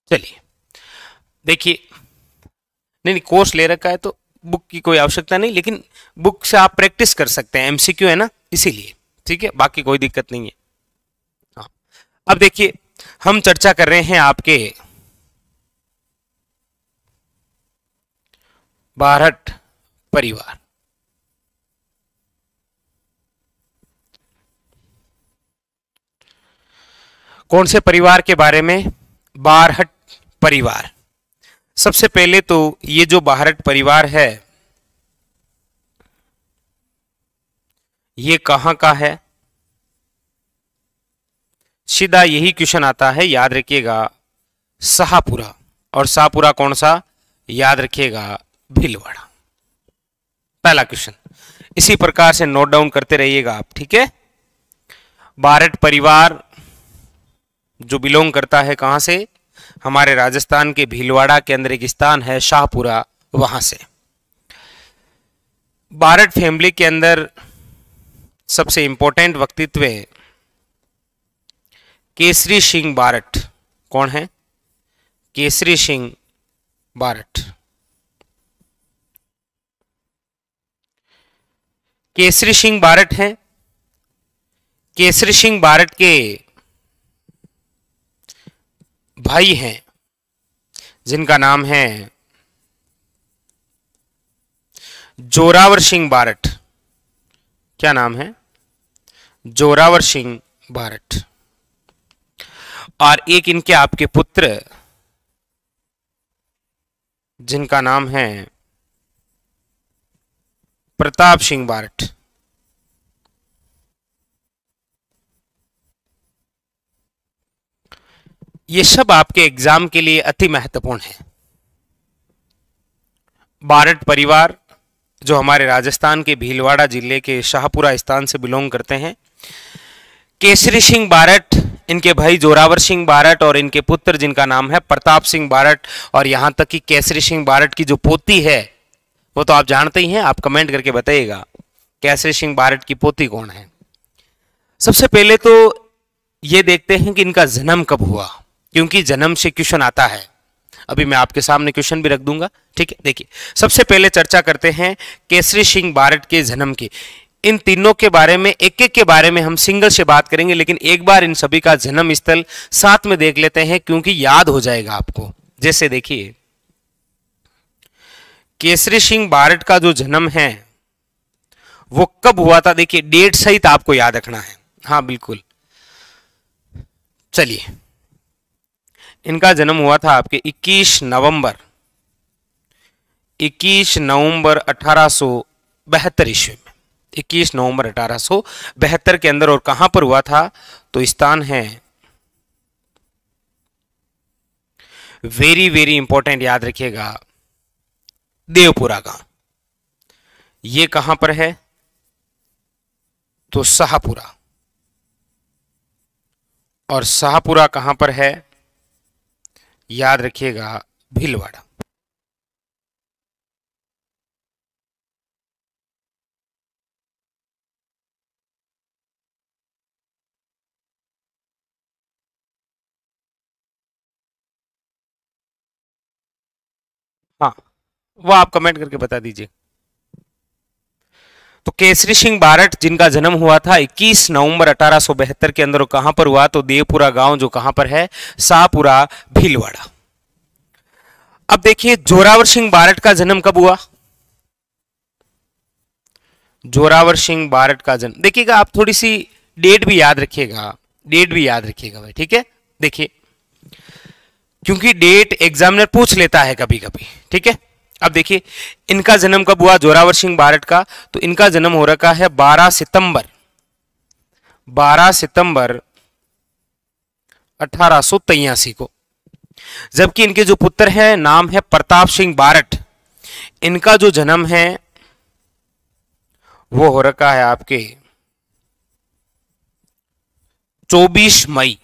चलिए देखिए, नहीं कोर्स ले रखा है तो बुक की कोई आवश्यकता नहीं, लेकिन बुक से आप प्रैक्टिस कर सकते हैं, एमसीक्यू है ना इसीलिए, ठीक है, बाकी कोई दिक्कत नहीं है। हाँ, अब देखिए हम चर्चा कर रहे हैं आपके बारहट परिवार। कौन से परिवार के बारे में? बारहट परिवार। सबसे पहले तो ये जो बारहट परिवार है ये कहां का है? सीधा यही क्वेश्चन आता है, याद रखिएगा शाहपुरा। और शाहपुरा कौन सा? याद रखिएगा भीलवाड़ा। पहला क्वेश्चन इसी प्रकार से नोट डाउन करते रहिएगा आप, ठीक है। बारहट परिवार जो बिलोंग करता है कहां से? हमारे राजस्थान के भीलवाड़ा के अंदर एक स्थान है शाहपुरा, वहां से। बारहट फैमिली के अंदर सबसे इंपॉर्टेंट व्यक्तित्व केसरी सिंह बारहट। कौन है? केसरी सिंह बारहट। केसरी सिंह बारहट हैं। केसरी सिंह बारहट के भाई हैं जिनका नाम है जोरावर सिंह बारहट। क्या नाम है? जोरावर सिंह बारहट। और एक इनके आपके पुत्र जिनका नाम है प्रताप सिंह बारहट। ये सब आपके एग्जाम के लिए अति महत्वपूर्ण है। बारहट परिवार जो हमारे राजस्थान के भीलवाड़ा जिले के शाहपुरा स्थान से बिलोंग करते हैं। केसरी सिंह बारहट, इनके भाई जोरावर सिंह बारहट और इनके पुत्र जिनका नाम है प्रताप सिंह बारहट। और यहां तक कि केसरी सिंह बारहट की जो पोती है वो तो आप जानते ही हैं, आप कमेंट करके बताइएगा केसरी सिंह बारहट की पोती कौन है। सबसे पहले तो ये देखते हैं कि इनका जन्म कब हुआ, क्योंकि जन्म से क्वेश्चन आता है। अभी मैं आपके सामने क्वेश्चन भी रख दूंगा, ठीक है। देखिए सबसे पहले चर्चा करते हैं केसरी सिंह बारहट के जन्म की। इन तीनों के बारे में एक एक के बारे में हम सिंगल से बात करेंगे, लेकिन एक बार इन सभी का जन्म स्थल साथ में देख लेते हैं, क्योंकि याद हो जाएगा आपको। जैसे देखिए केसरी सिंह बारहट का जो जन्म है वो कब हुआ था, देखिए डेट सहित आपको याद रखना है। हाँ बिल्कुल, चलिए इनका जन्म हुआ था आपके 21 नवंबर 1872 ईस्वी में। 21 नवंबर 1872 के अंदर। और कहां पर हुआ था? तो स्थान है वेरी वेरी इंपॉर्टेंट, याद रखिएगा देवपुरा गांव। ये कहां पर है? तो शाहपुरा। और शाहपुरा कहां पर है? याद रखिएगा भीलवाड़ा। हाँ वो आप कमेंट करके बता दीजिए। तो केसरी सिंह बारहट जिनका जन्म हुआ था 21 नवंबर 1872 के अंदर, कहां पर हुआ? तो देवपुरा गांव जो कहां पर है? शाहपुरा भीलवाड़ा। अब देखिए जोरावर सिंह बारहट का जन्म कब हुआ? जोरावर सिंह बारहट का जन्म देखिएगा आप, थोड़ी सी डेट भी याद रखिएगा, डेट भी याद रखिएगा भाई, ठीक है। देखिए क्योंकि डेट एग्जामिनर पूछ लेता है कभी कभी, ठीक है। अब देखिए इनका जन्म कब हुआ जोरावर सिंह बारहट का? तो इनका जन्म हो रखा है 12 सितंबर 1883 को। जबकि इनके जो पुत्र हैं नाम है प्रताप सिंह बारहट, इनका जो जन्म है वो हो रखा है आपके 24 मई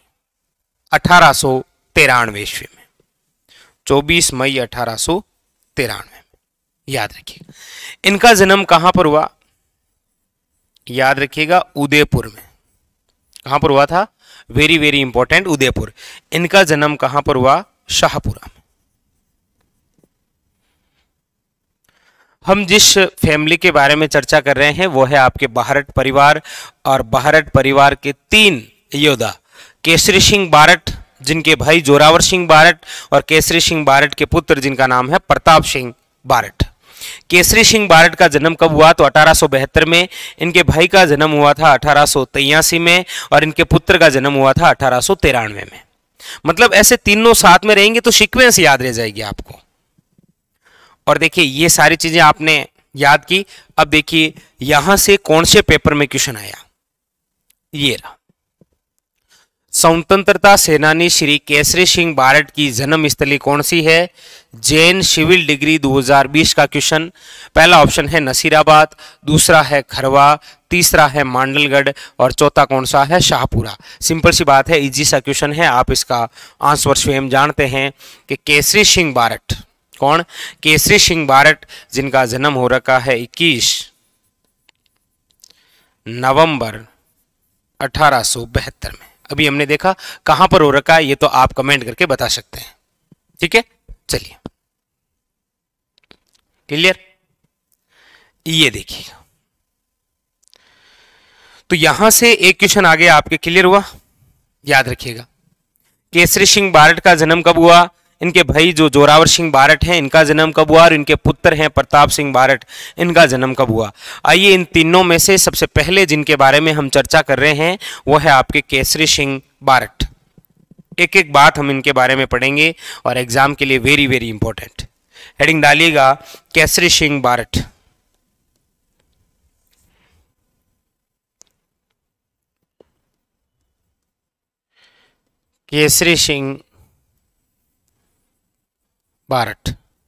1893 ईस्वी में। 24 मई 1893 में, याद रखिएगा। इनका जन्म कहां पर हुआ? याद रखिएगा उदयपुर में। कहां पर हुआ था? Very very important, Udaipur. इनका जन्म कहां पर हुआ? शाहपुरा में। हम जिस फैमिली के बारे में चर्चा कर रहे हैं वो है आपके बारट परिवार, और बारट परिवार के 3 योद्धा केसरी सिंह बारट, जिनके भाई जोरावर सिंह बारट, और केसरी सिंह बारट के पुत्र जिनका नाम है प्रताप सिंह बारट। केसरी सिंह बारट का जन्म कब हुआ? तो 1872 में। इनके भाई का जन्म हुआ था 1883 में, और इनके पुत्र का जन्म हुआ था 1893 में। मतलब ऐसे तीनों साथ में रहेंगे तो सीक्वेंस याद रह जाएगी आपको। और देखिए ये सारी चीजें आपने याद की। अब देखिए यहां से कौन से पेपर में क्वेश्चन आया, ये रहा। स्वतंत्रता सेनानी श्री केसरी सिंह बारट की जन्म स्थली कौन सी है? जैन सिविल डिग्री 2020 का क्वेश्चन। पहला ऑप्शन है नसीराबाद, दूसरा है खरवा, तीसरा है मांडलगढ़, और चौथा कौन सा है? शाहपुरा। सिंपल सी बात है, इजी सा क्वेश्चन है, आप इसका आंसर स्वयं जानते हैं कि केसरी सिंह बारट कौन? केसरी सिंह बारट, जिनका जन्म हो रखा है 21 नवंबर 1872 में। अभी हमने देखा कहां पर हो रखा है, ये तो आप कमेंट करके बता सकते हैं। ठीक है, चलिए क्लियर। ये देखिए, तो यहां से एक क्वेश्चन आगे आपके क्लियर हुआ, याद रखिएगा। केसरी सिंह बारट का जन्म कब हुआ? इनके भाई जो जोरावर सिंह बारट हैं, इनका जन्म कब हुआ? और इनके पुत्र हैं प्रताप सिंह बारट, इनका जन्म कब हुआ? आइए इन तीनों में से सबसे पहले जिनके बारे में हम चर्चा कर रहे हैं वो है आपके केसरी सिंह बारट। एक एक बात हम इनके बारे में पढ़ेंगे और एग्जाम के लिए वेरी वेरी इंपॉर्टेंट। हेडिंग डालिएगा केसरी सिंह बारट। केसरी सिंह बारट,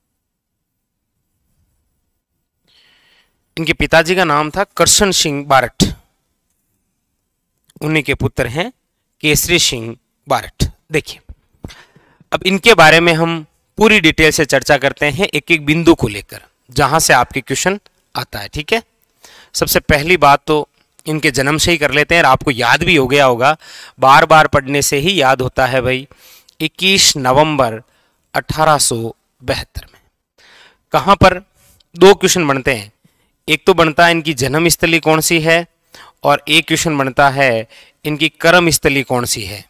इनके पिताजी का नाम था करशन सिंह बारट, उन्हीं के पुत्र हैं केसरी सिंह बारट। देखिए अब इनके बारे में हम पूरी डिटेल से चर्चा करते हैं, एक एक बिंदु को लेकर जहां से आपके क्वेश्चन आता है। ठीक है, सबसे पहली बात तो इनके जन्म से ही कर लेते हैं, और आपको याद भी हो गया होगा, बार बार पढ़ने से ही याद होता है भाई। 21 नवंबर 1872 में। कहां पर? 2 क्वेश्चन बनते हैं, एक तो बनता है इनकी जन्म स्थली कौन सी है, और एक क्वेश्चन बनता है इनकी कर्म स्थली कौन सी है।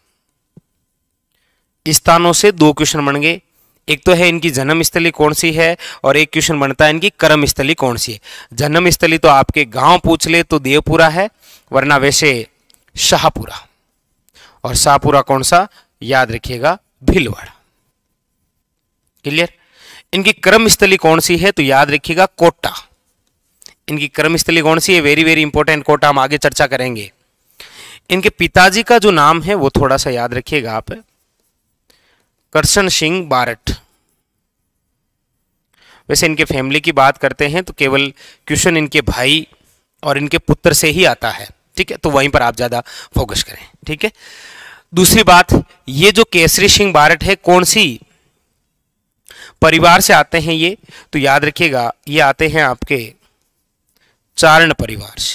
स्थानों से 2 क्वेश्चन बन गए, एक तो है इनकी जन्म स्थली कौन सी है, और एक क्वेश्चन बनता है इनकी कर्म स्थली कौन सी है। जन्म स्थली तो आपके गांव पूछ ले तो देवपुरा है, वरना वैसे शाहपुरा, और शाहपुरा कौन सा? याद रखिएगा भीलवाड़ा। क्लियर। इनकी कर्म स्थली कौन सी है? तो याद रखिएगा कोटा। इनकी कर्म स्थली कौन सी है? वेरी वेरी इंपॉर्टेंट, कोटा हम आगे चर्चा करेंगे। इनके पिताजी का जो नाम है वो थोड़ा सा याद रखिएगा आप, करशन सिंह बारट। वैसे इनके फैमिली की बात करते हैं तो केवल क्वेश्चन इनके भाई और इनके पुत्र से ही आता है। ठीक है, तो वहीं पर आप ज्यादा फोकस करें। ठीक है, दूसरी बात, ये जो केसरी सिंह बारट है कौन सी परिवार से आते हैं ये? तो याद रखिएगा ये आते हैं आपके चारण परिवार से।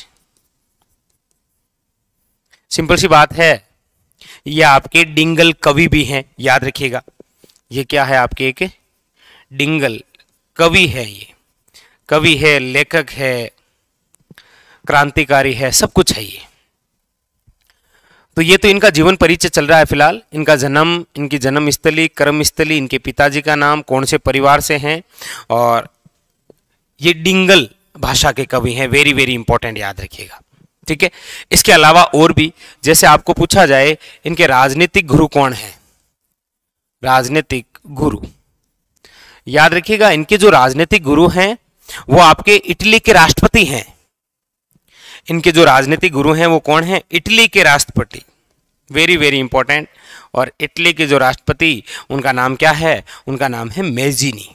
सिंपल सी बात है, ये आपके डिंगल कवि भी हैं, याद रखिएगा। ये क्या है? आपके एक डिंगल कवि है, ये कवि है, लेखक है, क्रांतिकारी है, सब कुछ है ये। तो ये तो इनका जीवन परिचय चल रहा है फिलहाल। इनका जन्म, इनकी जन्म स्थली, कर्म स्थली, इनके पिताजी का नाम, कौन से परिवार से हैं, और ये डिंगल भाषा के कवि हैं। वेरी वेरी इंपॉर्टेंट, याद रखिएगा। ठीक है, इसके अलावा और भी, जैसे आपको पूछा जाए इनके राजनीतिक गुरु कौन है? राजनीतिक गुरु याद रखिएगा, इनके जो राजनीतिक गुरु हैं वो आपके इटली के राष्ट्रपति हैं। इनके जो राजनीतिक गुरु हैं वो कौन है? इटली के राष्ट्रपति। Very very important. और इटली के जो राष्ट्रपति, उनका नाम क्या है? उनका नाम है मेजीनी।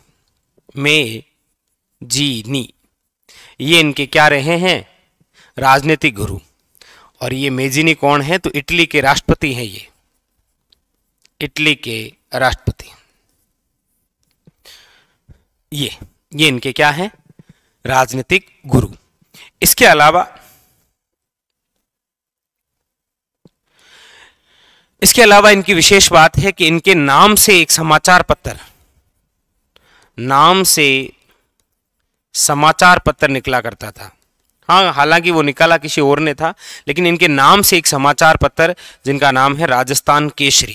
मेजीनी, ये इनके क्या रहे हैं? राजनीतिक गुरु। और ये मेजीनी कौन है? तो इटली के राष्ट्रपति हैं, ये इटली के राष्ट्रपति। ये इनके क्या है? राजनीतिक गुरु। इसके अलावा इसके अलावा इनकी विशेष बात है कि इनके नाम से एक समाचार पत्र, नाम से समाचार पत्र निकला करता था। हाँ, हालांकि वो निकाला किसी और ने था, लेकिन इनके नाम से एक समाचार पत्र जिनका नाम है राजस्थान केसरी,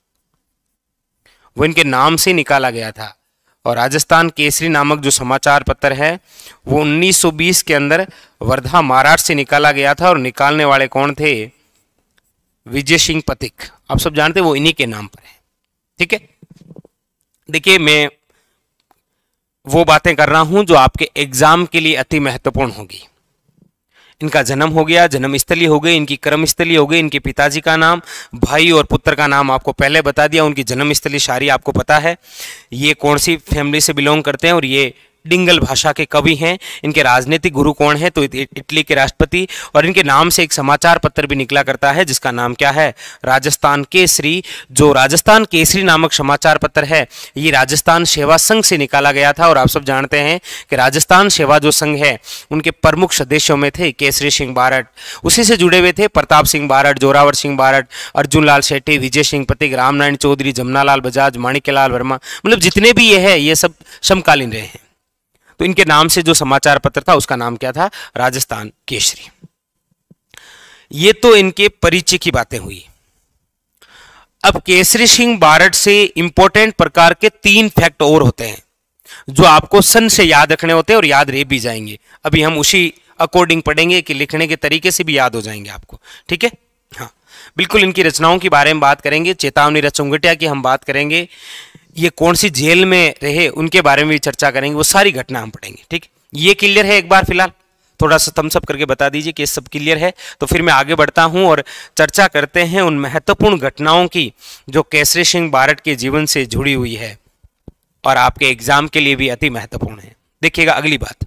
वो इनके नाम से निकाला गया था। और राजस्थान केसरी नामक जो समाचार पत्र है वो 1920 के अंदर वर्धा महाराष्ट्र से निकाला गया था, और निकालने वाले कौन थे? विजय सिंह पथिक। आप सब जानते हैं वो इन्हीं के नाम पर है। ठीक है, देखिए मैं वो बातें कर रहा हूं जो आपके एग्जाम के लिए अति महत्वपूर्ण होगी। इनका जन्म हो गया, जन्मस्थली हो गई, इनकी कर्मस्थली हो गई, इनके पिताजी का नाम, भाई और पुत्र का नाम आपको पहले बता दिया, उनकी जन्मस्थली शारी आपको पता है, ये कौन सी फैमिली से बिलोंग करते हैं, और ये डिंगल भाषा के कवि हैं। इनके राजनीतिक गुरु कौन है? तो इटली के राष्ट्रपति। और इनके नाम से एक समाचार पत्र भी निकला करता है जिसका नाम क्या है? राजस्थान केसरी। जो राजस्थान केसरी नामक समाचार पत्र है ये राजस्थान सेवा संघ से निकाला गया था। और आप सब जानते हैं कि राजस्थान सेवा जो संघ है उनके प्रमुख सदस्यों में थे केसरी सिंह बारट, उसी से जुड़े हुए थे प्रताप सिंह बारट, जोरावर सिंह बारट, अर्जुन लाल शेट्टी, विजय सिंह पथिक, रामनारायण चौधरी, जमनालाल बजाज, माणिक्यलाल वर्मा, मतलब जितने भी ये है ये सब समकालीन रहे हैं। तो इनके नाम से जो समाचार पत्र था उसका नाम क्या था? राजस्थान केसरी। ये तो इनके परिचय की बातें हुई। अब केसरी सिंह बारट से इंपॉर्टेंट प्रकार के 3 फैक्ट और होते हैं जो आपको सन से याद रखने होते हैं और याद रह भी जाएंगे। अभी हम उसी अकॉर्डिंग पढ़ेंगे कि लिखने के तरीके से भी याद हो जाएंगे आपको। ठीक है, हाँ बिल्कुल। इनकी रचनाओं के बारे में बात करेंगे, चेतावनी रचुंगटिया की हम बात करेंगे, ये कौन सी जेल में रहे उनके बारे में भी चर्चा करेंगे, वो सारी घटना हम पढ़ेंगे। ठीक, ये क्लियर है? एक बार फिलहाल थोड़ा सा थम्स अप करके बता दीजिए कि सब क्लियर है, तो फिर मैं आगे बढ़ता हूं और चर्चा करते हैं उन महत्वपूर्ण घटनाओं की जो केसरी सिंह बारट के जीवन से जुड़ी हुई है और आपके एग्जाम के लिए भी अति महत्वपूर्ण है। देखिएगा अगली बात,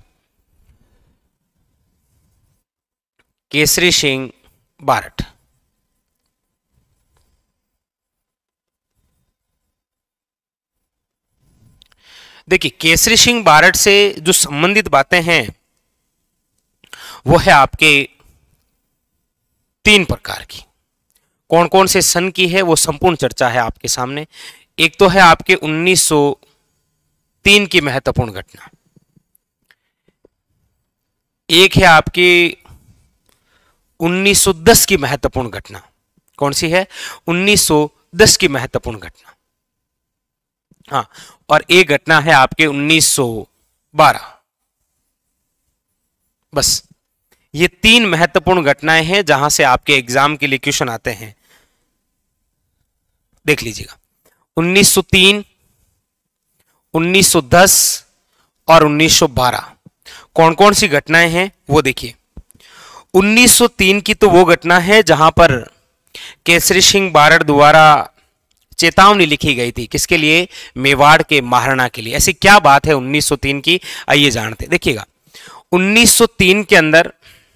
केसरी सिंह बारट। देखिए केसरी सिंह बारट से जो संबंधित बातें हैं वो है आपके 3 प्रकार की। कौन कौन से सन की है वो संपूर्ण चर्चा है आपके सामने। एक तो है आपके 1903 की महत्वपूर्ण घटना, एक है आपकी 1910 की महत्वपूर्ण घटना। कौन सी है? 1910 की महत्वपूर्ण घटना। हाँ, और एक घटना है आपके 1912। बस ये 3 महत्वपूर्ण घटनाएं हैं जहां से आपके एग्जाम के लिए क्वेश्चन आते हैं। देख लीजिएगा 1903, 1910 और 1912 कौन कौन सी घटनाएं हैं वो देखिए। 1903 की तो वो घटना है जहां पर केसरी सिंह बारट द्वारा चेतावनी लिखी गई थी। किसके लिए? मेवाड़ के महाराणा के लिए। ऐसी क्या बात है 1903 की, आइए जानते। देखिएगा 1903 के अंदर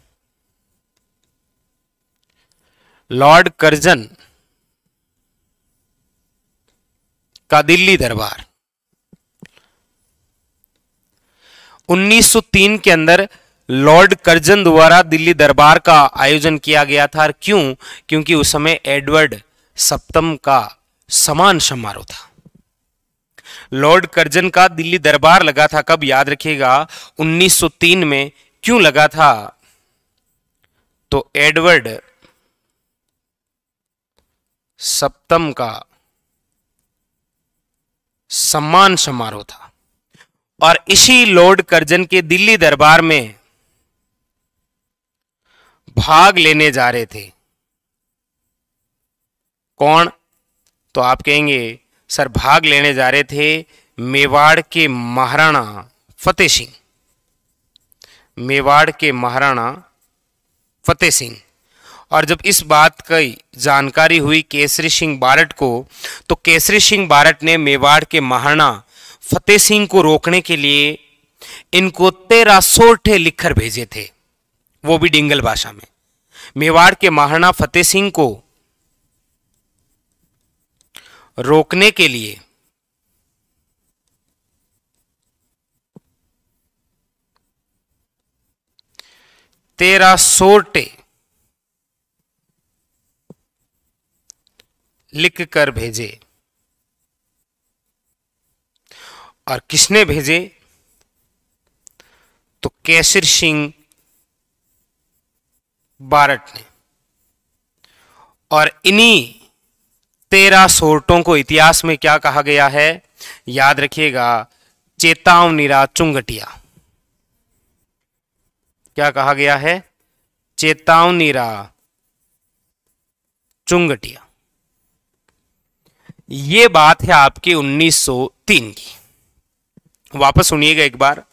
लॉर्ड कर्जन का दिल्ली दरबार, 1903 के अंदर लॉर्ड कर्जन द्वारा दिल्ली दरबार का आयोजन किया गया था। क्यों? क्योंकि उस समय एडवर्ड सप्तम का समान समारोह था। लॉर्ड कर्जन का दिल्ली दरबार लगा था कब? याद रखिएगा 1903 में। क्यों लगा था? तो एडवर्ड सप्तम का सम्मान समारोह था और इसी लॉर्ड कर्जन के दिल्ली दरबार में भाग लेने जा रहे थे कौन? तो आप कहेंगे सर भाग लेने जा रहे थे मेवाड़ के महाराणा फतेह सिंह, मेवाड़ के महाराणा फतेह सिंह। और जब इस बात की जानकारी हुई केसरी सिंह बारट को, तो केसरी सिंह बारट ने मेवाड़ के महाराणा फतेह सिंह को रोकने के लिए इनको 1300 लिखकर भेजे थे, वो भी डिंगल भाषा में। मेवाड़ के महाराणा फतेह सिंह को रोकने के लिए 1300 लिख कर भेजे। और किसने भेजे? तो केसरी सिंह बारट ने। और इन्हीं 13 सोर्टों को इतिहास में क्या कहा गया है? याद रखिएगा, चेतावनीरा चुंगटिया। क्या कहा गया है? चेतावनीरा चुंगटिया। ये बात है आपकी 1903 की। वापस सुनिएगा एक बार।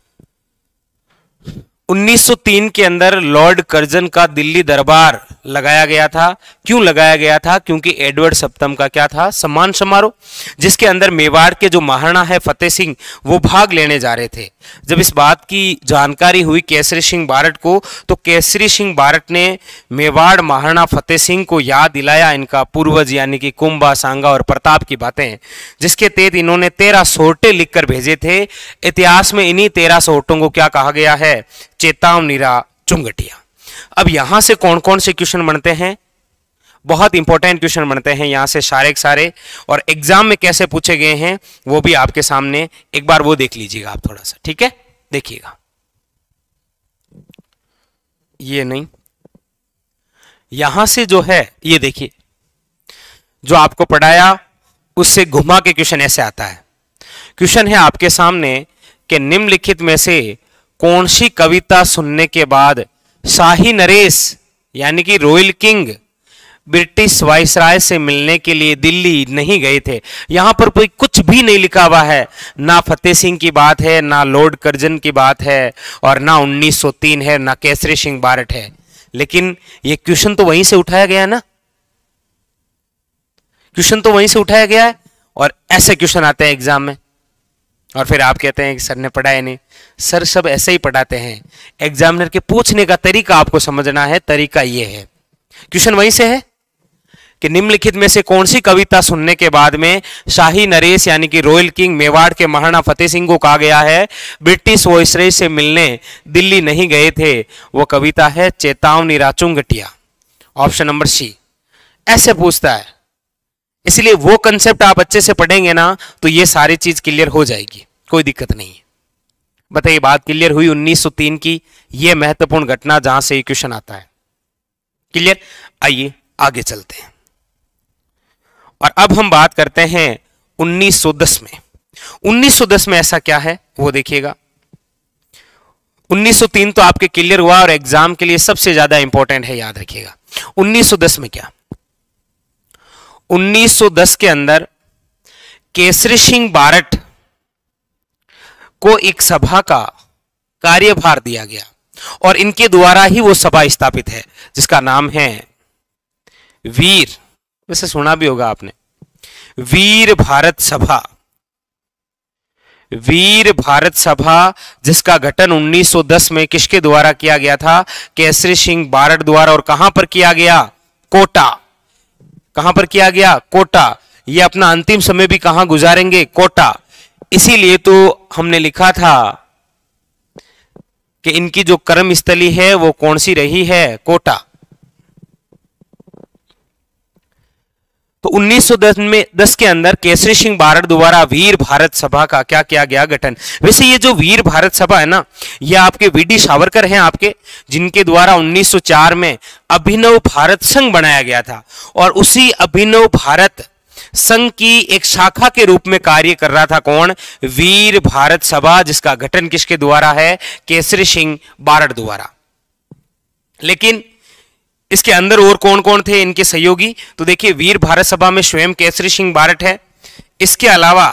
1903 के अंदर लॉर्ड कर्जन का दिल्ली दरबार लगाया गया था। क्यों लगाया गया था? क्योंकि एडवर्ड सप्तम का क्या था? सम्मान समारोह, जिसके अंदर मेवाड़ के जो महाराणा है फतेह सिंह, वो भाग लेने जा रहे थे। जब इस बात की जानकारी हुई केसरी सिंह बारट को, तो केसरी सिंह बारट ने मेवाड़ महाराणा फतेह सिंह को याद दिलाया इनका पूर्वज यानी कि कुंभा, सांगा और प्रताप की बातें, जिसके तहत इन्होंने 13 सोर्टे लिखकर भेजे थे। इतिहास में इन्हीं 13 सोर्टों को क्या कहा गया है? चेतावनीरा चुंगटिया। अब यहां से कौन कौन से क्वेश्चन बनते हैं? बहुत इंपॉर्टेंट क्वेश्चन बनते हैं यहां से सारे के सारे। और एग्जाम में कैसे पूछे गए हैं वो भी आपके सामने एक बार वो देख लीजिएगा आप थोड़ा सा, ठीक है? देखिएगा, ये नहीं, यहां से जो है ये देखिए, जो आपको पढ़ाया उससे घुमा के क्वेश्चन ऐसे आता है। क्वेश्चन है आपके सामने कि निम्नलिखित में से कौन सी कविता सुनने के बाद शाही नरेश यानी कि रॉयल किंग ब्रिटिश वाइसराय से मिलने के लिए दिल्ली नहीं गए थे? यहां पर कोई कुछ भी नहीं लिखा हुआ है, ना फतेह सिंह की बात है, ना लॉर्ड कर्जन की बात है, और ना 1903 है, ना केसरी सिंह बारट है। लेकिन ये क्वेश्चन तो वहीं से उठाया गया है ना, क्वेश्चन तो वहीं से उठाया गया है। और ऐसे क्वेश्चन आते हैं एग्जाम में, और फिर आप कहते हैं कि सर ने पढ़ाया नहीं। सर सब ऐसे ही पढ़ाते हैं, एग्जामिनर के पूछने का तरीका आपको समझना है। तरीका ये है, क्वेश्चन वहीं से है कि निम्नलिखित में से कौन सी कविता सुनने के बाद में शाही नरेश यानी कि रॉयल किंग मेवाड़ के महाराणा फतेह सिंह को कहा गया है ब्रिटिश वाइसराय से मिलने दिल्ली नहीं गए थे? वो कविता है चेतावनीरा चुंगटिया। Option number C. ऐसे पूछता है, इसलिए वो कंसेप्ट आप अच्छे से पढ़ेंगे ना तो ये सारी चीज क्लियर हो जाएगी, कोई दिक्कत नहीं है। बताइए, बात क्लियर हुई 1903 की, ये महत्वपूर्ण घटना जहां से ये क्वेश्चन आता है। क्लियर? आइए आगे चलते हैं और अब हम बात करते हैं 1910 में। 1910 में ऐसा क्या है वो देखिएगा। 1903 तो आपके क्लियर हुआ और एग्जाम के लिए सबसे ज्यादा इंपॉर्टेंट है, याद रखिएगा। 1910 में क्या? 1910 के अंदर केसरी सिंह बारट को एक सभा का कार्यभार दिया गया और इनके द्वारा ही वो सभा स्थापित है जिसका नाम है वीर, वैसे सुना भी होगा आपने, वीर भारत सभा। वीर भारत सभा जिसका गठन 1910 में किसके द्वारा किया गया था? केसरी सिंह बारट द्वारा। और कहां पर किया गया? कोटा। कहां पर किया गया? कोटा। ये अपना अंतिम समय भी कहां गुजारेंगे? कोटा। इसीलिए तो हमने लिखा था कि इनकी जो कर्मस्थली है वो कौन सी रही है? कोटा। तो 1910 के अंदर केसरी सिंह बारट द्वारा वीर भारत सभा का क्या किया गया? गठन। वैसे ये जो वीर भारत सभा है ना, ये आपके वीडी सावरकर हैं आपके, जिनके द्वारा 1904 में अभिनव भारत संघ बनाया गया था और उसी अभिनव भारत संघ की एक शाखा के रूप में कार्य कर रहा था कौन? वीर भारत सभा, जिसका गठन किसके द्वारा है? केसरी सिंह बारट द्वारा। लेकिन इसके अंदर और कौन कौन थे इनके सहयोगी? तो देखिए, वीर भारत सभा में स्वयं केसरी सिंह बारट है, इसके अलावा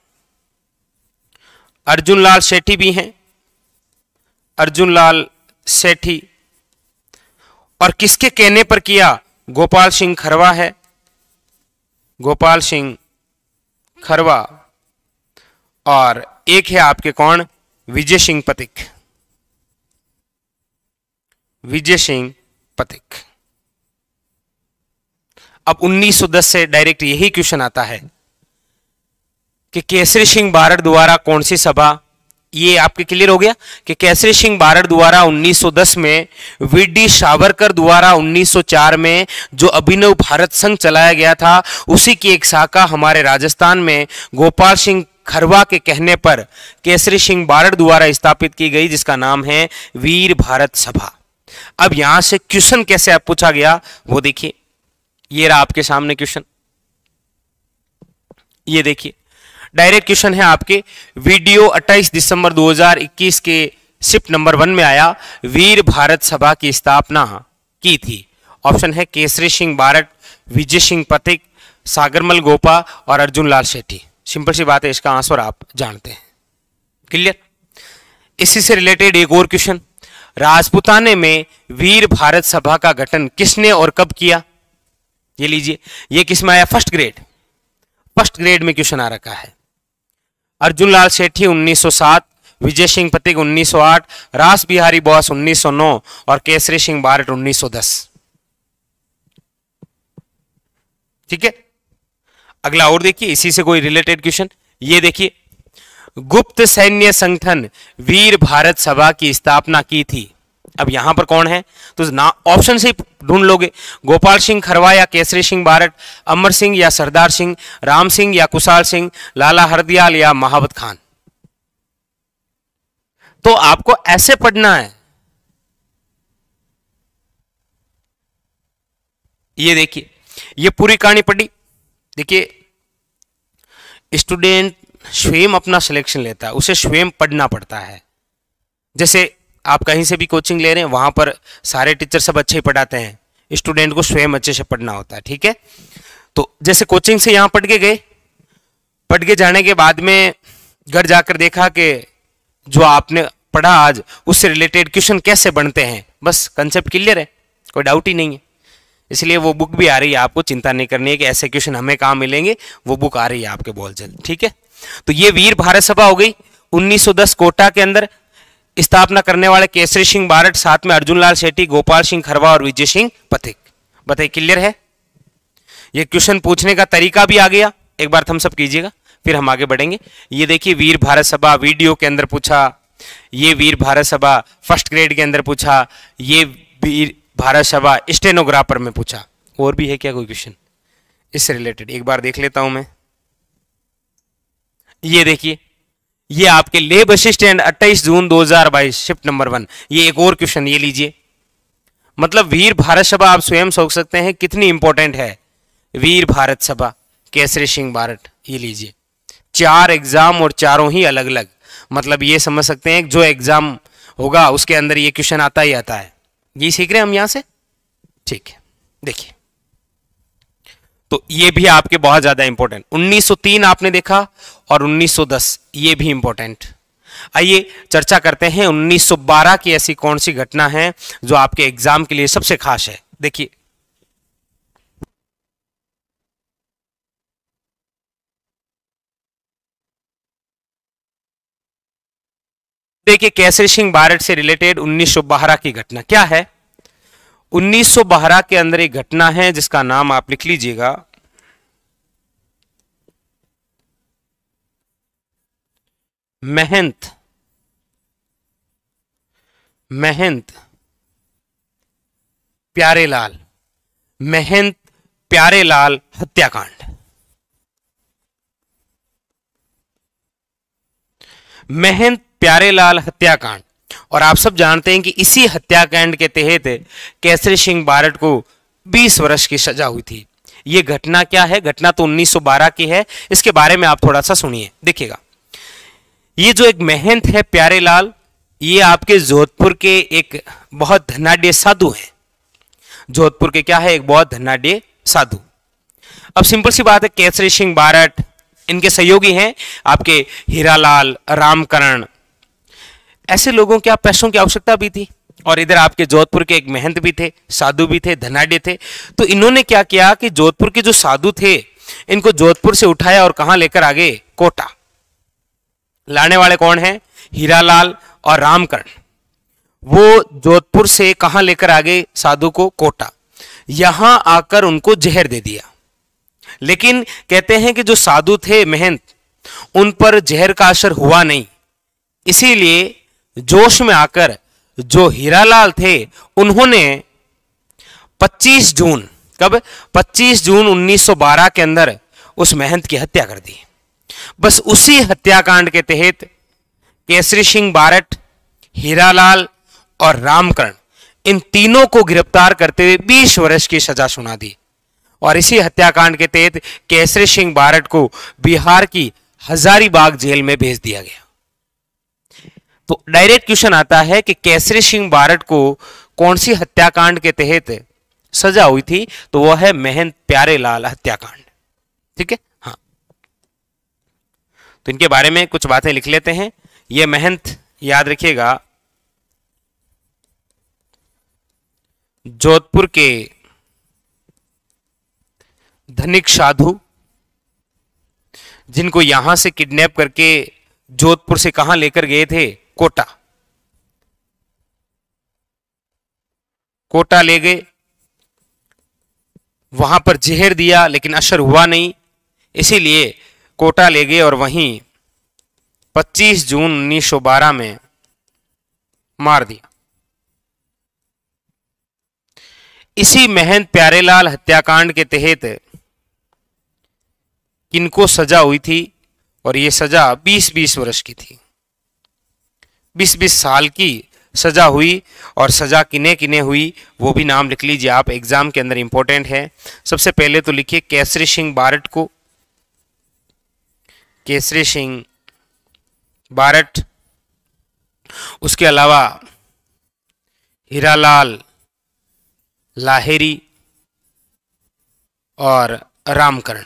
अर्जुन लाल सेठी भी हैं, अर्जुन लाल सेठी। और किसके कहने पर किया? गोपाल सिंह खरवा है, गोपाल सिंह खरवा। और एक है आपके कौन? विजय सिंह पथिक, विजय सिंह पथिक। अब 1910 से डायरेक्ट यही क्वेश्चन आता है कि केसरी सिंह बारट द्वारा कौन सी सभा ये आपके क्लियर हो गया कि केसरी सिंह बारड द्वारा 1910 में, वीडी सावरकर द्वारा 1904 में जो अभिनव भारत संघ चलाया गया था, उसी की एक शाखा हमारे राजस्थान में गोपाल सिंह खरवा के कहने पर केसरी सिंह बारड द्वारा स्थापित की गई, जिसका नाम है वीर भारत सभा। अब यहां से क्वेश्चन कैसे आप पूछा गया वो देखिए, ये रहा आपके सामने क्वेश्चन, ये देखिए डायरेक्ट क्वेश्चन है आपके। वीडियो 28 दिसंबर 2021 के शिफ्ट नंबर 1 में आया, वीर भारत सभा की स्थापना की थी। ऑप्शन है केसरी सिंह बारड, विजय सिंह पथिक, सागरमल गोपा और अर्जुन लाल शेट्टी। सिंपल सी बात है, इसका आंसर आप जानते हैं। क्लियर। इसी से रिलेटेड एक और क्वेश्चन, राजपुताने में वीर भारत सभा का गठन किसने और कब किया? ये लीजिए, ये किसमें आया? फर्स्ट ग्रेड में क्वेश्चन आ रखा है। अर्जुन लाल सेठी 1907, विजय सिंह पथिक 1908, रास बिहारी बोस 1909 और केसरी सिंह बारड 1910। ठीक है, अगला और देखिए, इसी से कोई रिलेटेड क्वेश्चन, ये देखिए, गुप्त सैन्य संगठन वीर भारत सभा की स्थापना की थी। अब यहां पर कौन है? तो ना ऑप्शन से ढूंढ लोगे, गोपाल सिंह खरवा या केसरी सिंह बारड, अमर सिंह या सरदार सिंह, राम सिंह या कुशाल सिंह, लाला हरदयाल या महावत खान। तो आपको ऐसे पढ़ना है, ये देखिए, ये पूरी कहानी पढ़ी। देखिए, स्टूडेंट स्वयं अपना सिलेक्शन लेता है, उसे स्वयं पढ़ना पड़ता है। जैसे आप कहीं से भी कोचिंग ले रहे हैं, वहां पर सारे टीचर सब अच्छे ही पढ़ाते हैं, स्टूडेंट को स्वयं अच्छे से पढ़ना होता है। ठीक है, तो जैसे कोचिंग से यहां पढ़ के गए, पढ़ के जाने के बाद में घर जाकर देखा कि जो आपने पढ़ा आज, उससे रिलेटेड क्वेश्चन कैसे बनते हैं, बस कंसेप्ट क्लियर है, कोई डाउट ही नहीं है। इसलिए वो बुक भी आ रही है, आपको चिंता नहीं करनी है कि ऐसे क्वेश्चन हमें कहां मिलेंगे, वो बुक आ रही है आपके बहुत जल्द। ठीक है, तो ये वीर भारत सभा हो गई 1910 कोटा के अंदर। स्थापना करने वाले केसरी सिंह बारड, साथ में अर्जुन लाल शेट्टी, गोपाल सिंह खरवा और विजय सिंह पथिक। बताइए क्लियर है? ये क्वेश्चन पूछने का तरीका भी आ गया, एक बार थम्स अप कीजिएगा, फिर हम आगे बढ़ेंगे। ये देखिए, वीर भारत सभा वीडियो के अंदर पूछा, ये वीर भारत सभा फर्स्ट ग्रेड के अंदर पूछा, ये वीर भारत सभा स्टेनोग्राफर में पूछा। और भी है क्या कोई क्वेश्चन इससे रिलेटेड? एक बार देख लेता हूं मैं। ये देखिए, ये आपके लेब असिस्टेंट 28 जून 2022 शिफ्ट नंबर 1, ये एक और क्वेश्चन, ये लीजिए। मतलब वीर भारत सभा आप स्वयं सोच सकते हैं कितनी इंपॉर्टेंट है। वीर भारत सभा केसरी सिंह बारड, ये लीजिए, 4 एग्जाम और चारों ही अलग अलग। मतलब ये समझ सकते हैं जो एग्जाम होगा उसके अंदर ये क्वेश्चन आता ही आता है। ये सीख रहे हैं हम यहां से? ठीक है, देखिए, तो ये भी आपके बहुत ज्यादा इंपॉर्टेंट। 1903 आपने देखा और 1910, ये भी इंपॉर्टेंट। आइए चर्चा करते हैं 1912 की ऐसी कौन सी घटना है जो आपके एग्जाम के लिए सबसे खास है। देखिए, देखिए केसरी सिंह बारड से रिलेटेड 1912 की घटना क्या है। 1912 के अंदर एक घटना है जिसका नाम आप लिख लीजिएगा, महंत प्यारेलाल हत्याकांड। महंत प्यारेलाल हत्याकांड। और आप सब जानते हैं कि इसी हत्याकांड के तहत केसरी सिंह बारड को 20 वर्ष की सजा हुई थी। यह घटना क्या है? घटना तो 1912 की है, इसके बारे में आप थोड़ा सा सुनिए, देखिएगा। ये जो एक महंत है प्यारेलाल, ये आपके जोधपुर के एक बहुत धनाढ्य साधु हैं। जोधपुर के क्या है? एक बहुत धनाढ्य साधु। अब सिंपल सी बात है, केसरी सिंह बारड इनके सहयोगी हैं आपके हीरालाल, रामकरण, ऐसे लोगों क्या पैसों की आवश्यकता भी थी। और इधर आपके जोधपुर के एक महंत भी थे, साधु भी थे, धनाढ्य थे। तो इन्होंने क्या किया कि जोधपुर के जो साधु थे इनको जोधपुर से उठाया और कहां लेकर आ गए? कोटा। लाने वाले कौन है? हीरालाल और रामकरण। वो जोधपुर से कहां लेकर आ गए साधु को? कोटा। यहां आकर उनको जहर दे दिया। लेकिन कहते हैं कि जो साधु थे महंत, उन पर जहर का असर हुआ नहीं। इसीलिए जोश में आकर जो हीरालाल थे उन्होंने 25 जून, कब? 25 जून 1912 के अंदर उस महंत की हत्या कर दी। बस उसी हत्याकांड के तहत केसरी सिंह बारट, हीरालाल और रामकरण, इन तीनों को गिरफ्तार करते हुए 20 वर्ष की सजा सुना दी। और इसी हत्याकांड के तहत केसरी सिंह बारट को बिहार की हजारीबाग जेल में भेज दिया गया। तो डायरेक्ट क्वेश्चन आता है कि केसरी सिंह बारट को कौन सी हत्याकांड के तहत सजा हुई थी? तो वह है महंत प्यारेलाल हत्याकांड। ठीक है, हाँ। तो इनके बारे में कुछ बातें लिख लेते हैं। यह महंत याद रखिएगा जोधपुर के धनिक साधु, जिनको यहां से किडनैप करके जोधपुर से कहां लेकर गए थे? कोटा। कोटा ले गए, वहां पर जहर दिया लेकिन असर हुआ नहीं, इसीलिए कोटा ले गए और वहीं 25 जून 1912 में मार दिया। इसी महंत प्यारेलाल हत्याकांड के तहत किनको सजा हुई थी? और यह सजा 20-20 वर्ष की थी, 20-20 साल की सजा हुई। और सजा किने किने हुई वो भी नाम लिख लीजिए आप, एग्जाम के अंदर इंपॉर्टेंट है। सबसे पहले तो लिखिए केसरी सिंह बारट को, केसरी सिंह बारट। उसके अलावा हीरालाल लाहेरी और रामकरण,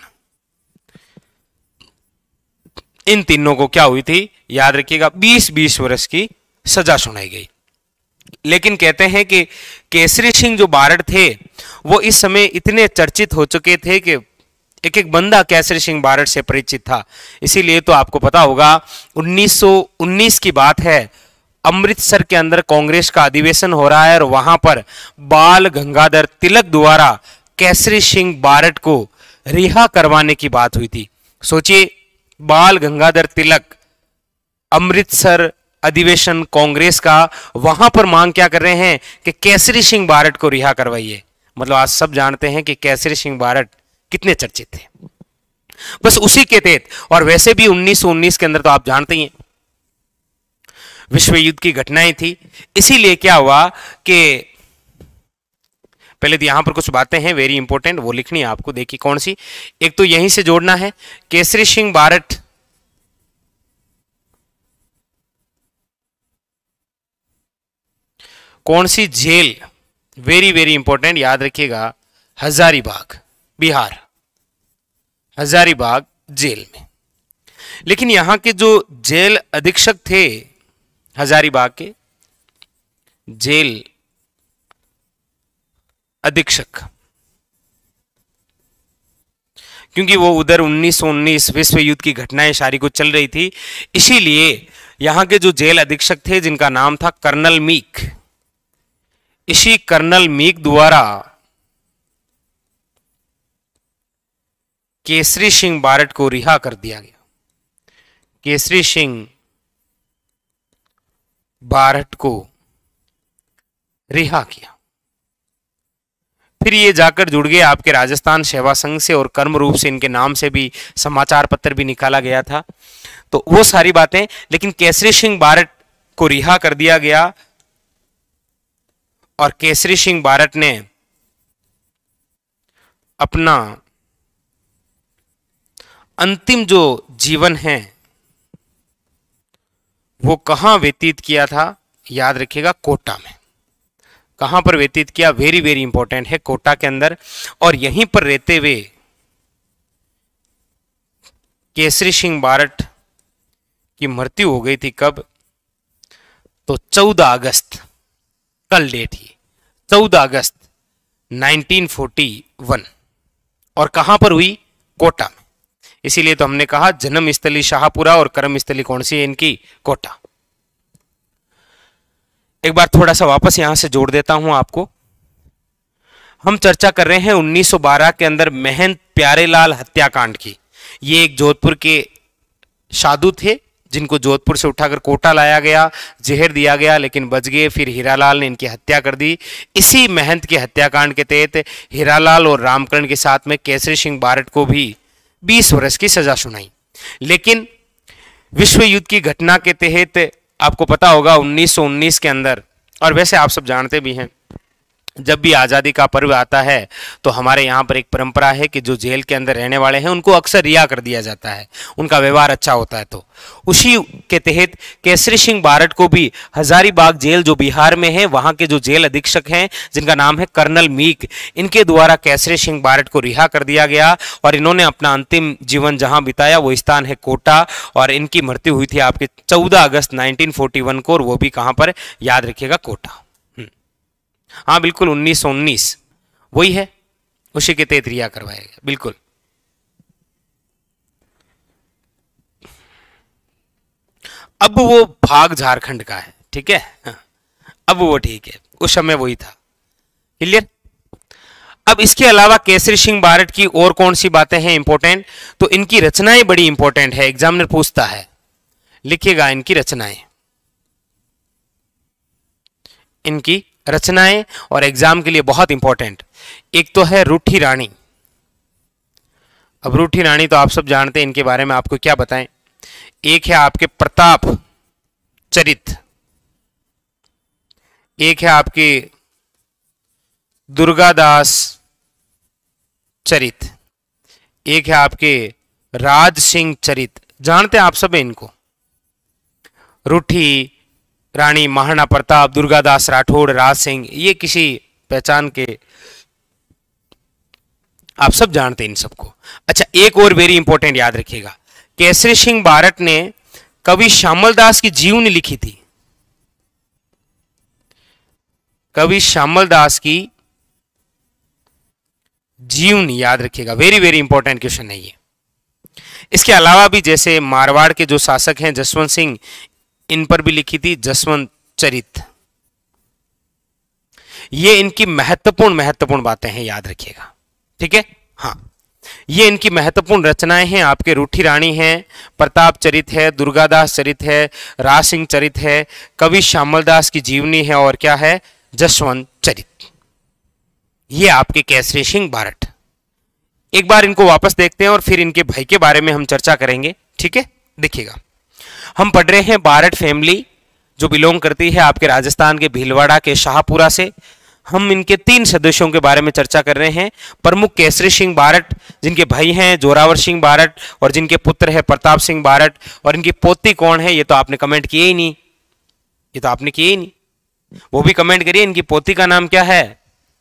इन तीनों को क्या हुई थी? याद रखिएगा 20-20 वर्ष की सजा सुनाई गई। लेकिन कहते हैं कि केसरी सिंह जो बारट थे वो इस समय इतने चर्चित हो चुके थे कि एक एक बंदा केसरी सिंह बारट से परिचित था। इसीलिए तो आपको पता होगा 1919 की बात है, अमृतसर के अंदर कांग्रेस का अधिवेशन हो रहा है और वहां पर बाल गंगाधर तिलक द्वारा केसरी सिंह बारट को रिहा करवाने की बात हुई थी। सोचिए, बाल गंगाधर तिलक, अमृतसर अधिवेशन कांग्रेस का, वहां पर मांग क्या कर रहे हैं कि केसरी सिंह बारट को रिहा करवाइए। मतलब आज सब जानते हैं कि केसरी सिंह बारट कितने चर्चित थे। बस उसी के तहत, और वैसे भी 1919 के अंदर तो आप जानते ही हैं विश्व युद्ध की घटनाएं थी। इसीलिए क्या हुआ कि पहले तो यहां पर कुछ बातें हैं वेरी इंपॉर्टेंट, वो लिखनी है आपको। देखिए कौन सी, एक तो यहीं से जोड़ना है, केसरी सिंह बारट कौन सी जेल, वेरी वेरी इंपॉर्टेंट, याद रखिएगा, हजारीबाग, बिहार, हजारीबाग जेल में। लेकिन यहां के जो जेल अधीक्षक थे हजारीबाग के, जेल अधीक्षक, क्योंकि वो उधर 1919 विश्व युद्ध की घटनाएं सारी कुछ चल रही थी, इसीलिए यहां के जो जेल अधीक्षक थे जिनका नाम था कर्नल मीक, इसी कर्नल मीक द्वारा केसरी सिंह बारट को रिहा कर दिया गया। केसरी सिंह बारट को रिहा किया। फिर ये जाकर जुड़ गए आपके राजस्थान सेवा संघ से और कर्म रूप से इनके नाम से भी समाचार पत्र भी निकाला गया था। तो वो सारी बातें, लेकिन केसरी सिंह बारट को रिहा कर दिया गया और केसरी सिंह बारट ने अपना अंतिम जो जीवन है वो कहां व्यतीत किया था? याद रखिएगा, कोटा में। कहां पर व्यतीत किया? वेरी वेरी इंपॉर्टेंट है, कोटा के अंदर। और यहीं पर रहते हुए केसरी सिंह बारट की मृत्यु हो गई थी। कब? तो 14 अगस्त, कल डेट ही 14 अगस्त 1941। और कहां पर हुई? कोटा में। इसीलिए तो हमने कहा जन्म स्थली शाहपुरा और कर्म स्थली कौन सी है इनकी? कोटा। एक बार थोड़ा सा वापस यहां से जोड़ देता हूं आपको। हम चर्चा कर रहे हैं 1912 के अंदर महंत प्यारेलाल हत्याकांड की। ये एक जोधपुर के साधु थे जिनको जोधपुर से उठाकर कोटा लाया गया, जहर दिया गया लेकिन बच गए। फिर हीरालाल ने इनकी हत्या कर दी। इसी महंत के हत्याकांड के तहत हीरालाल और रामकरण के साथ में केसरी सिंह बारट को भी 20 वर्ष की सजा सुनाई। लेकिन विश्व युद्ध की घटना के तहत आपको पता होगा 1919 के अंदर, और वैसे आप सब जानते भी हैं, जब भी आज़ादी का पर्व आता है तो हमारे यहाँ पर एक परंपरा है कि जो जेल के अंदर रहने वाले हैं उनको अक्सर रिहा कर दिया जाता है, उनका व्यवहार अच्छा होता है। तो उसी के तहत केसरी सिंह बारट को भी हजारीबाग जेल जो बिहार में है, वहाँ के जो जेल अधीक्षक हैं जिनका नाम है कर्नल मीक, इनके द्वारा केसरी सिंह बारट को रिहा कर दिया गया और इन्होंने अपना अंतिम जीवन जहाँ बिताया वो स्थान है कोटा। और इनकी मृत्यु हुई थी आपके 14 अगस्त 1941 को, और वो भी कहाँ पर, याद रखिएगा, कोटा। हाँ बिल्कुल 1919 वही है, उसी के तहत रिहा करवाया गया, बिल्कुल। अब वो भाग झारखंड का है, ठीक है, अब वो ठीक है, उस समय वही था, क्लियर। अब इसके अलावा केसरी सिंह बारट की और कौन सी बातें हैं इंपॉर्टेंट, तो इनकी रचनाएं बड़ी इंपॉर्टेंट है, एग्जामिनर पूछता है, लिखिएगा इनकी रचनाएं, इनकी रचनाएं और एग्जाम के लिए बहुत इंपॉर्टेंट। एक तो है रूठी रानी। अब रूठी रानी तो आप सब जानते हैं, इनके बारे में आपको क्या बताएं। एक है आपके प्रताप चरित, एक है आपके दुर्गादास चरित, एक है आपके राज सिंह चरित। जानते हैं आप सब इनको, रूठी रानी, महाराणा प्रताप, दुर्गादास राठौड़, राज सिंह, ये किसी पहचान के, आप सब जानते हैं इन सबको। अच्छा, एक और वेरी इंपॉर्टेंट याद रखिएगा, केसरी सिंह बारट ने कवि श्यामल दास की जीवनी लिखी थी। कवि श्यामल दास की जीवनी याद रखिएगा, वेरी वेरी इंपॉर्टेंट क्वेश्चन है ये। इसके अलावा भी जैसे मारवाड़ के जो शासक हैं जसवंत सिंह, इन पर भी लिखी थी जसवंत चरित। ये इनकी महत्वपूर्ण बातें हैं, याद रखिएगा, ठीक है। हाँ, ये इनकी महत्वपूर्ण रचनाएं हैं, आपके रूठी रानी है, प्रताप चरित है, दुर्गादास चरित है, राज सिंह चरित है, कवि श्यामल दास की जीवनी है, और क्या है, जसवंत चरित। ये आपके केसरी सिंह बारट। एक बार इनको वापस देखते हैं और फिर इनके भाई के बारे में हम चर्चा करेंगे, ठीक है। देखिएगा, हम पढ़ रहे हैं बारट फैमिली जो बिलोंग करती है आपके राजस्थान के भीलवाड़ा के शाहपुरा से। हम इनके 3 सदस्यों के बारे में चर्चा कर रहे हैं। प्रमुख केसरी सिंह बारट, जिनके भाई हैं जोरावर सिंह बारट और जिनके पुत्र है प्रताप सिंह बारट, और इनकी पोती कौन है, ये तो आपने कमेंट किए ही नहीं, ये तो आपने किए ही नहीं, वो भी कमेंट करिए, इनकी पोती का नाम क्या है।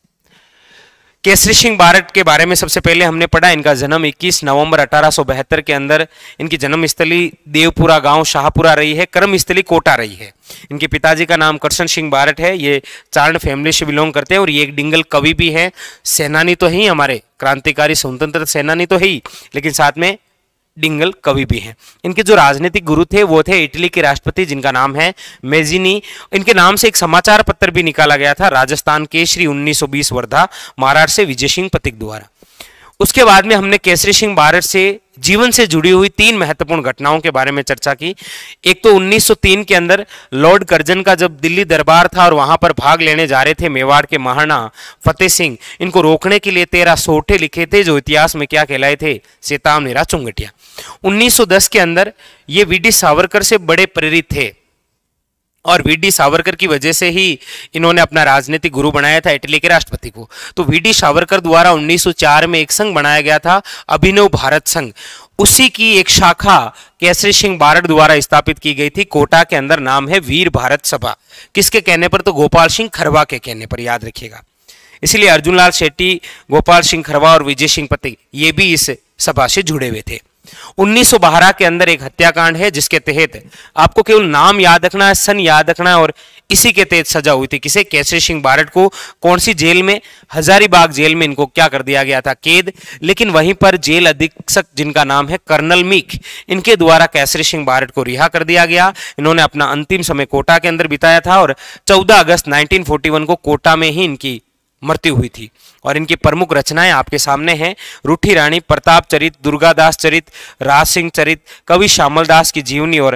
केसरी सिंह बारट के बारे में सबसे पहले हमने पढ़ा, इनका जन्म 21 नवंबर 1872 के अंदर, इनकी जन्मस्थली देवपुरा गांव शाहपुरा रही है, कर्मस्थली कोटा रही है। इनके पिताजी का नाम करशन सिंह बारट है, ये चारण फैमिली से बिलोंग करते हैं, और ये एक डिंगल कवि भी है, सेनानी तो है ही, हमारे क्रांतिकारी स्वतंत्रता सेनानी तो है ही, लेकिन साथ में डिंगल कवि भी हैं। इनके जो राजनीतिक गुरु थे वो थे इटली के राष्ट्रपति जिनका नाम है मेजिनी। इनके नाम से एक समाचार पत्र भी निकाला गया था, राजस्थान केसरी 1920 वर्धा, महाराष्ट्र से विजय सिंह पथिक द्वारा। उसके बाद में हमने केसरी सिंह बारट से जीवन से जुड़ी हुई 3 महत्वपूर्ण घटनाओं के बारे में चर्चा की। एक तो 1903 के अंदर लॉर्ड कर्जन का जब दिल्ली दरबार था और वहां पर भाग लेने जा रहे थे मेवाड़ के महाराणा फतेह सिंह, इनको रोकने के लिए 13 सोठे लिखे थे जो इतिहास में क्या कहलाए थे, सेताम नेरा चुंगटिया। 1910 के अंदर ये वीडी सावरकर से बड़े प्रेरित थे और वीडी सावरकर की वजह से ही इन्होंने अपना राजनीतिक गुरु बनाया था इटली के राष्ट्रपति को। तो वीडी सावरकर द्वारा 1904 में एक संघ बनाया गया था, अभिनव भारत संघ। उसी की एक शाखा केसरी सिंह बारट द्वारा स्थापित की गई थी कोटा के अंदर, नाम है वीर भारत सभा। किसके कहने पर, तो गोपाल सिंह खरवा के कहने पर, याद रखिएगा। इसलिए अर्जुनलाल शेट्टी, गोपाल सिंह खरवा और विजय सिंह पथिक ये भी इस सभा से जुड़े हुए थे। 1912 के अंदर एक हत्याकांड है जिसके तहत आपको केवल नाम याद रखना है, सन याद रखना है, और इसी के तहत सजा हुई थी किसे, केसरी सिंह बारट को। कौन सी जेल में, हजारीबाग जेल में इनको क्या कर दिया गया था, कैद। लेकिन वहीं पर जेल अधीक्षक जिनका नाम है कर्नल मीक, इनके द्वारा केसरी सिंह बारट को रिहा कर दिया गया। इन्होंने अपना अंतिम समय कोटा के अंदर बिताया था और 14 अगस्त 1941 को कोटा में ही इनकी मृत्यु हुई थी। और इनकी प्रमुख रचनाएं आपके सामने हैं, रूठी रानी, प्रताप चरित, दुर्गादास चरित, राज सिंह चरित, कवि श्यामल दास की जीवनी और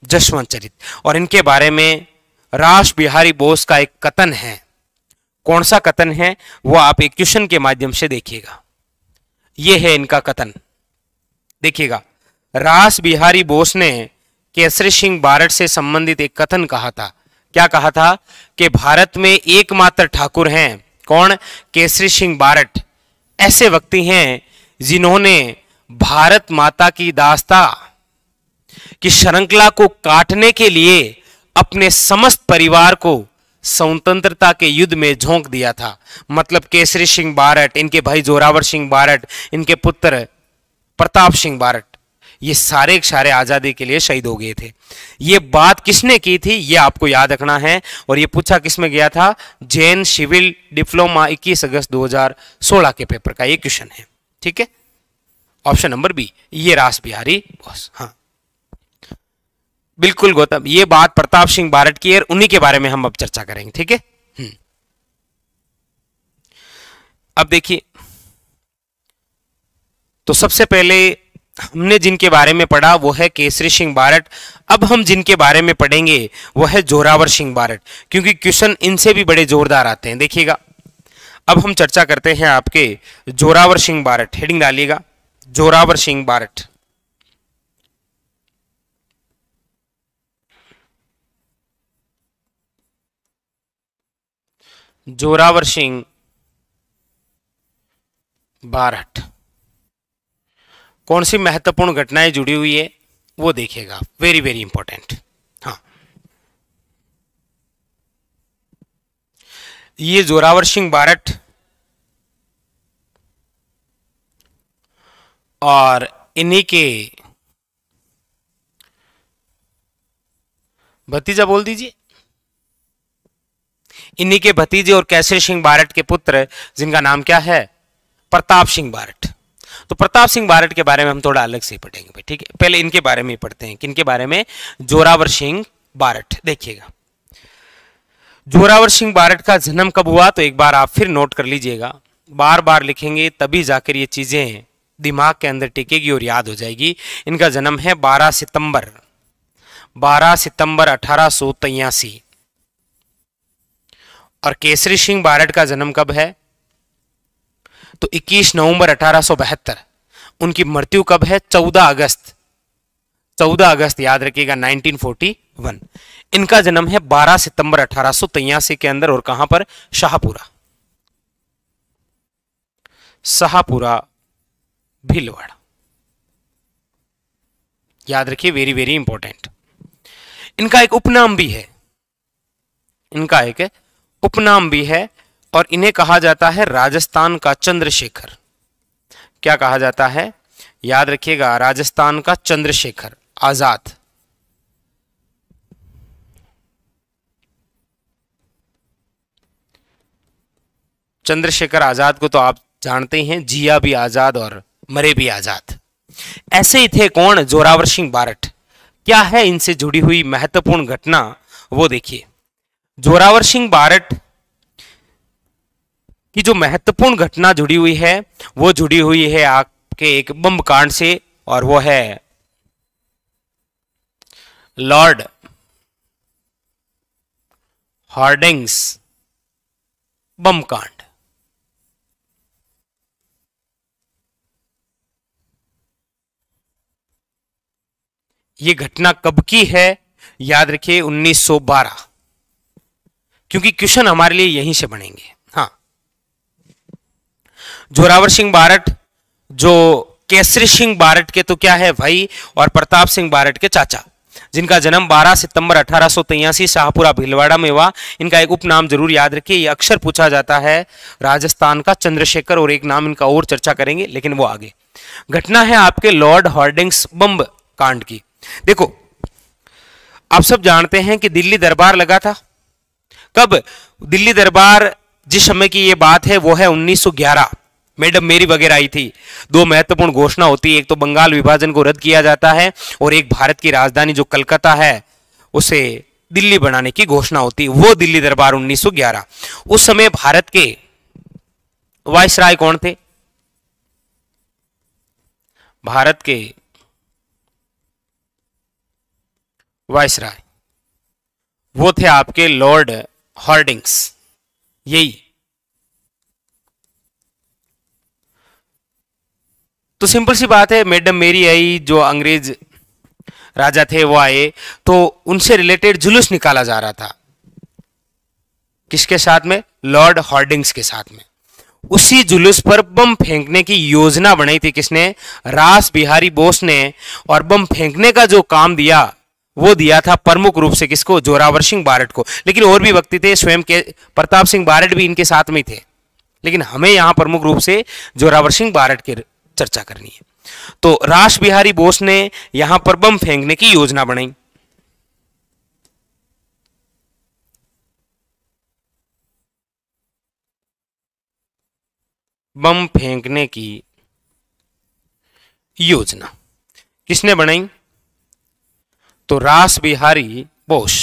जसवंत चरित। और इनके बारे में रास बिहारी बोस का एक कथन है। कौन सा कथन है वो आप एक क्वेश्चन के माध्यम से देखिएगा। ये है इनका कथन, देखिएगा। रास बिहारी बोस ने केसरी सिंह बारट से संबंधित एक कथन कहा था। क्या कहा था? कि भारत में एकमात्र ठाकुर हैं, कौन? केसरी सिंह बारट। ऐसे व्यक्ति हैं जिन्होंने भारत माता की दास्ता की श्रृंखला को काटने के लिए अपने समस्त परिवार को स्वतंत्रता के युद्ध में झोंक दिया था। मतलब केसरी सिंह बारट, इनके भाई जोरावर सिंह बारट, इनके पुत्र प्रताप सिंह बारट, ये सारे के सारे आजादी के लिए शहीद हो गए थे। ये बात किसने की थी ये आपको याद रखना है। और ये पूछा किसमें गया था? जैन सिविल डिप्लोमा 21 अगस्त 2016 के पेपर का ये क्वेश्चन है। ठीक है, ऑप्शन नंबर बी, ये रास बिहारी बोस। हाँ बिल्कुल गौतम, ये बात प्रताप सिंह बारट की है, उन्हीं के बारे में हम अब चर्चा करेंगे। ठीक है, अब देखिए, तो सबसे पहले हमने जिनके बारे में पढ़ा वो है केसरी सिंह बारट। अब हम जिनके बारे में पढ़ेंगे वो है जोरावर सिंह बारट, क्योंकि क्वेश्चन इनसे भी बड़े जोरदार आते हैं। देखिएगा, अब हम चर्चा करते हैं आपके जोरावर सिंह बारट। हेडिंग डालिएगा, जोरावर सिंह बारट। जोरावर सिंह बारट, कौन सी महत्वपूर्ण घटनाएं जुड़ी हुई है वो देखिएगा, वेरी वेरी इंपॉर्टेंट। हाँ, ये जोरावर सिंह बारट और इन्हीं के भतीजा, बोल दीजिए, इन्हीं के भतीजे और केसरी सिंह बारट के पुत्र, जिनका नाम क्या है? प्रताप सिंह बारट। तो प्रताप सिंह बारट के बारे में हम थोड़ा अलग से पढ़ेंगे भाई। ठीक है, पहले इनके बारे में ही पढ़ते हैं। किनके बारे में? जोरावर सिंह बारट। देखिएगा, जोरावर सिंह बारट का जन्म कब हुआ तो एक बार आप फिर नोट कर लीजिएगा। बार बार लिखेंगे तभी जाकर ये चीजें दिमाग के अंदर टिकेगी और याद हो जाएगी। इनका जन्म है 12 सितंबर 1883। और केसरी सिंह बारट का जन्म कब है? तो 21 नवंबर 1872। उनकी मृत्यु कब है? 14 अगस्त याद रखिएगा 1941। इनका जन्म है 12 सितंबर 1883 के अंदर। और कहां पर? शाहपुरा भीलवाड़ा। याद रखिए, वेरी वेरी इंपॉर्टेंट। इनका एक उपनाम भी है, और इन्हें कहा जाता है राजस्थान का चंद्रशेखर। क्या कहा जाता है? याद रखिएगा, राजस्थान का चंद्रशेखर आजाद। चंद्रशेखर आजाद को तो आप जानते हैं, जिया भी आजाद और मरे भी आजाद। ऐसे ही थे कौन? जोरावर सिंह बारट। क्या है इनसे जुड़ी हुई महत्वपूर्ण घटना वो देखिए। जोरावर सिंह बारट की जो महत्वपूर्ण घटना जुड़ी हुई है वो जुड़ी हुई है आपके एक बम कांड से, और वो है लॉर्ड हार्डिंग्स बम कांड। ये घटना कब की है? याद रखिए 1912, क्योंकि क्वेश्चन हमारे लिए यहीं से बनेंगे। हाँ, जोरावर सिंह बारट जो केसरी सिंह बारट के तो क्या है भाई, और प्रताप सिंह बारट के चाचा, जिनका जन्म 12 सितंबर 1883 शाहपुरा भीलवाड़ा में हुआ। इनका एक उपनाम जरूर याद रखिए, ये अक्सर पूछा जाता है, राजस्थान का चंद्रशेखर, और एक नाम इनका और चर्चा करेंगे लेकिन वो आगे। घटना है आपके लॉर्ड हार्डिंग्स बम कांड की। देखो, आप सब जानते हैं कि दिल्ली दरबार लगा था। कब? दिल्ली दरबार जिस समय की ये बात है वो है 1911। मैडम मेरी वगैरह आई थी। दो महत्वपूर्ण घोषणा होती है, एक तो बंगाल विभाजन को रद्द किया जाता है, और एक भारत की राजधानी जो कलकत्ता है उसे दिल्ली बनाने की घोषणा होती है। वो दिल्ली दरबार 1911। उस समय भारत के वायसराय कौन थे? भारत के वायसराय, वो थे आपके लॉर्ड हॉर्डिंग्स। यही तो सिंपल सी बात है, मैडम मेरी आई, जो अंग्रेज राजा थे वो आए, तो उनसे रिलेटेड जुलूस निकाला जा रहा था। किसके साथ में? लॉर्ड हॉर्डिंग्स के साथ में। उसी जुलूस पर बम फेंकने की योजना बनाई थी किसने? रास बिहारी बोस ने। और बम फेंकने का जो काम दिया वो दिया था प्रमुख रूप से किसको? जोरावर सिंह बारट को। लेकिन और भी व्यक्ति थे, स्वयं के प्रताप सिंह बारट भी इनके साथ में थे, लेकिन हमें यहां प्रमुख रूप से जोरावर सिंह बारट की चर्चा करनी है। तो रास बिहारी बोस ने यहां पर बम फेंकने की योजना बनाई। बम फेंकने की योजना किसने बनाई? तो रास बिहारी बोस।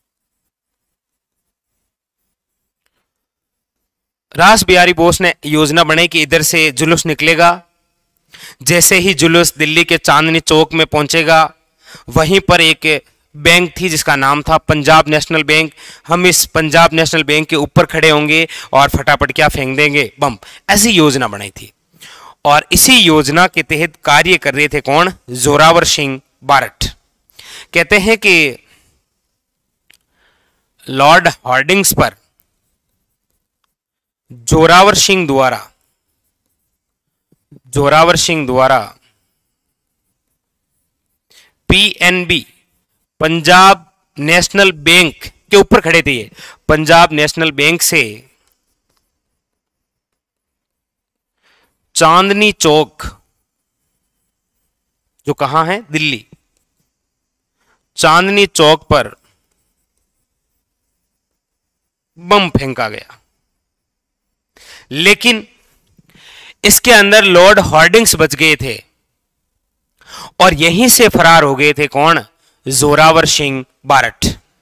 रास बिहारी बोस ने योजना बनाई कि इधर से जुलूस निकलेगा, जैसे ही जुलूस दिल्ली के चांदनी चौक में पहुंचेगा, वहीं पर एक बैंक थी जिसका नाम था पंजाब नेशनल बैंक। हम इस पंजाब नेशनल बैंक के ऊपर खड़े होंगे और फटाफट क्या फेंक देंगे? बम। ऐसी योजना बनाई थी और इसी योजना के तहत कार्य कर रहे थे कौन? जोरावर सिंह बारट। कहते हैं कि लॉर्ड हॉर्डिंग्स पर जोरावर सिंह द्वारा पीएनबी पंजाब नेशनल बैंक के ऊपर खड़े थे। ये पंजाब नेशनल बैंक से चांदनी चौक, जो कहां है? दिल्ली। चांदनी चौक पर बम फेंका गया, लेकिन इसके अंदर लॉर्ड हॉर्डिंग्स बच गए थे और यहीं से फरार हो गए थे कौन? जोरावर सिंह बारट।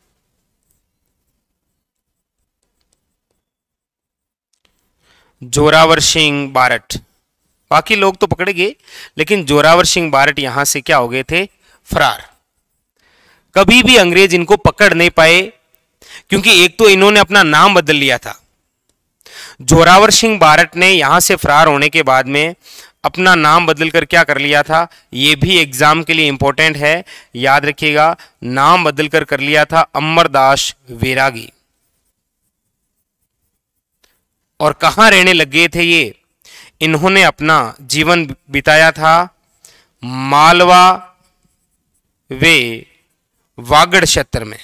जोरावर सिंह बारट, बाकी लोग तो पकड़े गए, लेकिन जोरावर सिंह बारट यहां से क्या हो गए थे? फरार। कभी भी अंग्रेज इनको पकड़ नहीं पाए, क्योंकि एक तो इन्होंने अपना नाम बदल लिया था। जोरावर सिंह बारट ने यहां से फरार होने के बाद में अपना नाम बदलकर क्या कर लिया था? यह भी एग्जाम के लिए इंपॉर्टेंट है, याद रखिएगा। नाम बदलकर कर लिया था अमरदास वैरागी। और कहां रहने लग गए थे ये? इन्होंने अपना जीवन बिताया था मालवा वे वागड़ क्षेत्र में।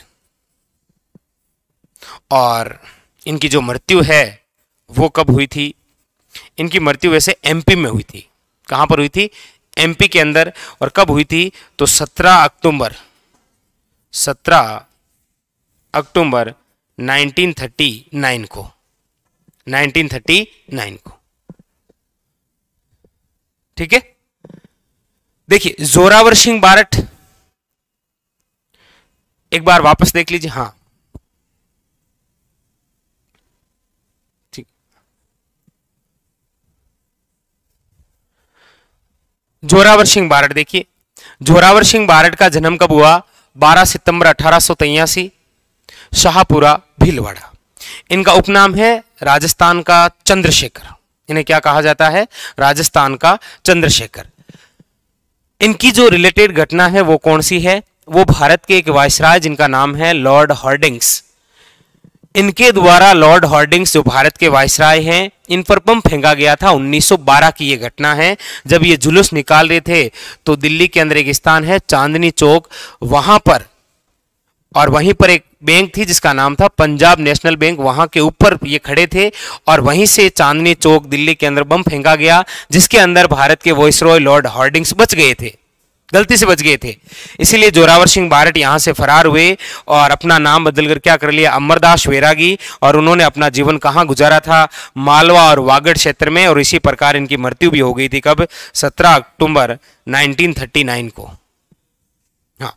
और इनकी जो मृत्यु है वो कब हुई थी? इनकी मृत्यु वैसे एमपी में हुई थी। कहां पर हुई थी? एमपी के अंदर। और कब हुई थी? तो 17 अक्टूबर 1939 को। 1939 को, ठीक है। देखिए जोरावर सिंह बारट, एक बार वापस देख लीजिए। हां ठीक। जोरावर सिंह बारट, देखिए जोरावर सिंह बारट का जन्म कब हुआ? 12 सितंबर 1883, शाहपुरा भीलवाड़ा। इनका उपनाम है राजस्थान का चंद्रशेखर। इन्हें क्या कहा जाता है? राजस्थान का चंद्रशेखर। इनकी जो रिलेटेड घटना है वो कौन सी है? वो भारत के एक वायसराय जिनका नाम है लॉर्ड हॉर्डिंग्स। इनके द्वारा लॉर्ड हॉर्डिंग्स जो भारत के वायसराय हैं, इन पर बम फेंका गया था। 1912 की ये घटना है, जब ये जुलूस निकाल रहे थे तो दिल्ली के अंदर एक स्थान है चांदनी चौक, वहां पर, और वहीं पर एक बैंक थी जिसका नाम था पंजाब नेशनल बैंक, वहां के ऊपर ये खड़े थे और वहीं से चांदनी चौक दिल्ली के अंदर बम फेंका गया, जिसके अंदर भारत के वायसरॉय लॉर्ड हॉर्डिंग्स बच गए थे, गलती से बच गए थे। इसीलिए जोरावर सिंह बारट यहां से फरार हुए और अपना नाम बदलकर क्या कर लिया? अमरदास वैरागी। और उन्होंने अपना जीवन कहां गुजारा था? मालवा और वागड़ क्षेत्र में। और इसी प्रकार इनकी मृत्यु भी हो गई थी। कब? 17 अक्टूबर 1939 को। हाँ,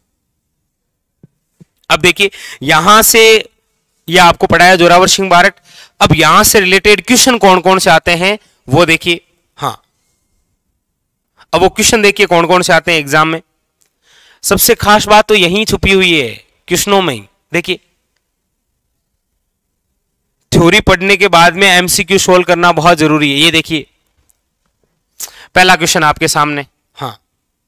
अब देखिए यहां से यह आपको पढ़ाया जोरावर सिंह बारट। अब यहां से रिलेटेड क्वेश्चन कौन कौन से आते हैं वो देखिए। हाँ, अब वो क्वेश्चन देखिए कौन कौन से आते हैं एग्जाम में। सबसे खास बात तो यहीं छुपी हुई है क्वेश्चनों में ही। देखिए, थ्योरी पढ़ने के बाद में एमसीक्यू सोल्व करना बहुत जरूरी है। ये देखिए पहला क्वेश्चन आपके सामने। हाँ,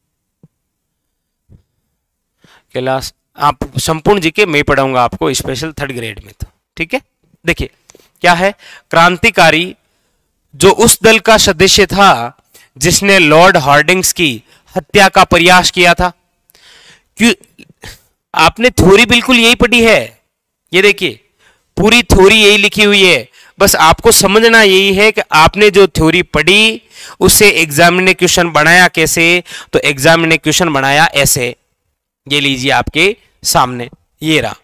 क्लास आप संपूर्ण जी के मैं पढ़ाऊंगा आपको स्पेशल 3rd ग्रेड में, तो ठीक है। देखिए क्या है, क्रांतिकारी जो उस दल का सदस्य था जिसने लॉर्ड हार्डिंग्स की हत्या का प्रयास किया था। क्यों, आपने थ्योरी बिल्कुल यही पढ़ी है। ये देखिए पूरी थ्योरी यही लिखी हुई है, बस आपको समझना यही है कि आपने जो थ्योरी पढ़ी उससे एग्जाम ने क्वेश्चन बनाया कैसे, तो एग्जाम ने क्वेश्चन बनाया ऐसे। ये लीजिए आपके सामने, ये रहा,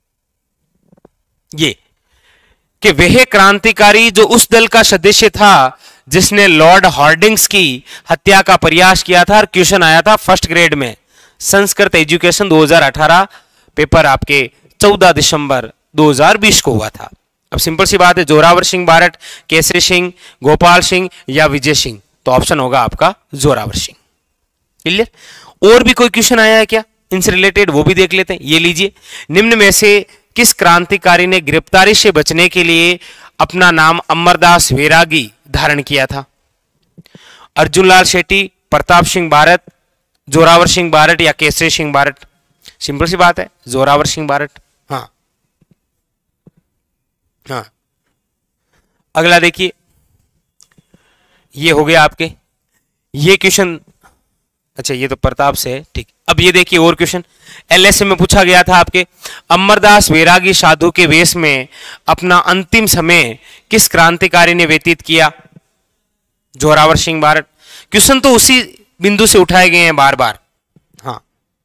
ये कि वह क्रांतिकारी जो उस दल का सदस्य था जिसने लॉर्ड हार्डिंग्स की हत्या का प्रयास किया था, और क्वेश्चन आया था 1st ग्रेड में, संस्कृत एजुकेशन 2018, पेपर आपके 14 दिसंबर 2020 को हुआ था। अब सिंपल सी बात है, जोरावर सिंह बारट, केसरी सिंह, गोपाल सिंह या विजय सिंह, तो ऑप्शन होगा आपका जोरावर सिंह। क्लियर। और भी कोई क्वेश्चन आया है क्या इनसे रिलेटेड, वो भी देख लेते हैं। ये लीजिए, निम्न में से किस क्रांतिकारी ने गिरफ्तारी से बचने के लिए अपना नाम अमरदास वैरागी धारण किया था? अर्जुनलाल शेट्टी, प्रताप सिंह बारट, जोरावर सिंह बारट या केसरी सिंह बारट? सिंपल सी बात है, जोरावर सिंह बारट। हाँ हाँ, अगला देखिए, ये हो गया आपके ये क्वेश्चन। अच्छा, ये तो प्रताप से है, ठीक। अब ये देखिए और क्वेश्चन एलएसए में पूछा गया था आपके, अमरदास वैरागी साधु के वेश में अपना अंतिम समय किस क्रांतिकारी ने व्यतीत किया? जोरावर सिंह बारट। क्वेश्चन तो उसी बिंदु से उठाए गए हैं बार बार। हाँ,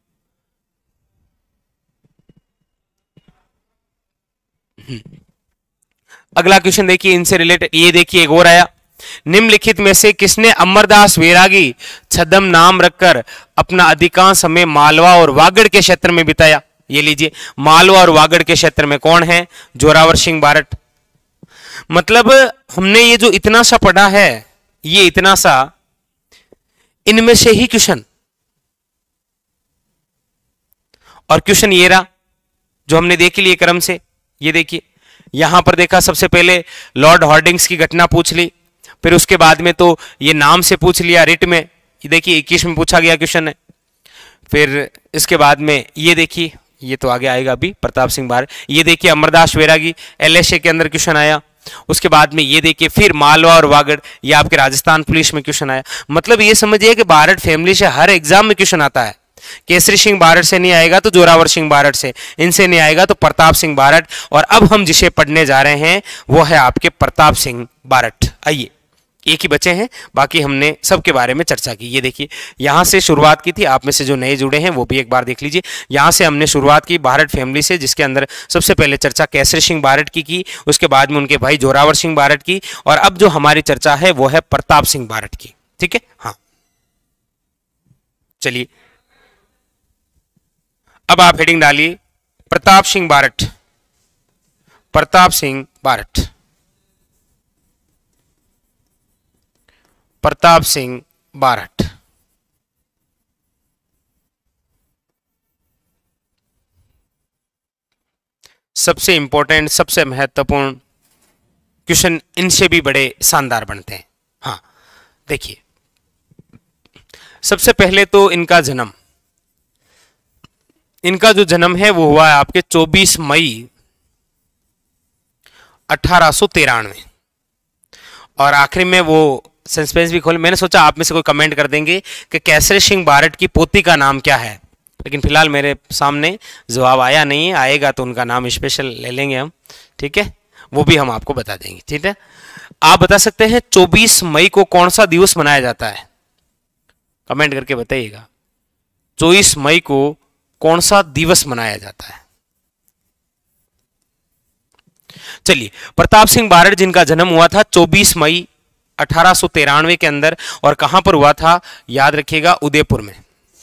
अगला क्वेश्चन देखिए इनसे रिलेटेड, ये देखिए एक और आया, निम्नलिखित में से किसने अमरदास वैरागी छद्म नाम रखकर अपना अधिकांश समय मालवा और वागड़ के क्षेत्र में बिताया? ये लीजिए, मालवा और वागड़ के क्षेत्र में कौन है? जोरावर सिंह बारट। मतलब हमने ये जो इतना सा पढ़ा है, ये इतना सा, इनमें से ही क्वेश्चन, और क्वेश्चन ये रहा जो हमने देख लिए क्रम से। ये देखिए यहां पर देखा, सबसे पहले लॉर्ड हार्डिंग्स की घटना पूछ ली, फिर उसके बाद में तो ये नाम से पूछ लिया रिट में, ये देखिए 21 में पूछा गया क्वेश्चन है। फिर इसके बाद में ये देखिए, ये तो आगे आएगा अभी, प्रताप सिंह बारट। ये देखिए अमरदास वैरागी, एलएसए के अंदर क्वेश्चन आया। उसके बाद में ये देखिए फिर मालवा और वागड़, ये आपके राजस्थान पुलिस में क्वेश्चन आया। मतलब ये समझिए कि बारट फैमिली से हर एग्जाम में क्वेश्चन आता है। केसरी सिंह बारट से नहीं आएगा तो जोरावर सिंह बारट से, इनसे नहीं आएगा तो प्रताप सिंह बारट। और अब हम जिसे पढ़ने जा रहे हैं वो है आपके प्रताप सिंह बारट। आइए, एक ही बचे हैं, बाकी हमने सबके बारे में चर्चा की। ये देखिए यहां से शुरुआत की थी, आप में से जो नए जुड़े हैं वो भी एक बार देख लीजिए। यहां से हमने शुरुआत की बारट फैमिली से, जिसके अंदर सबसे पहले चर्चा केसरी सिंह बारट की, उसके बाद में उनके भाई जोरावर सिंह बारट की, और अब जो हमारी चर्चा है वो है प्रताप सिंह बारट की। ठीक है, हाँ चलिए, अब आप हेडिंग डालिए प्रताप सिंह बारट। प्रताप सिंह बारट, प्रताप सिंह बारट। सबसे इंपॉर्टेंट, सबसे महत्वपूर्ण क्वेश्चन इनसे भी बड़े शानदार बनते हैं। हाँ देखिए, सबसे पहले तो इनका जन्म, इनका जो जन्म है वो हुआ है आपके 24 मई 1893, और आखिरी में वो सस्पेंस भी खोले। मैंने सोचा आप में से कोई कमेंट कर देंगे कि केसरी सिंह बारट की पोती का नाम क्या है, लेकिन फिलहाल मेरे सामने जवाब आया नहीं है, आएगा तो उनका नाम स्पेशल ले लेंगे हम। ठीक है, वो भी हम आपको बता देंगे। ठीक है, आप बता सकते हैं 24 मई को कौन सा दिवस मनाया जाता है? कमेंट करके बताइएगा, 24 मई को कौन सा दिवस मनाया जाता है? चलिए, प्रताप सिंह बारट जिनका जन्म हुआ था 24 मई 1893 के अंदर, और कहां पर हुआ था याद रखिएगा, उदयपुर में।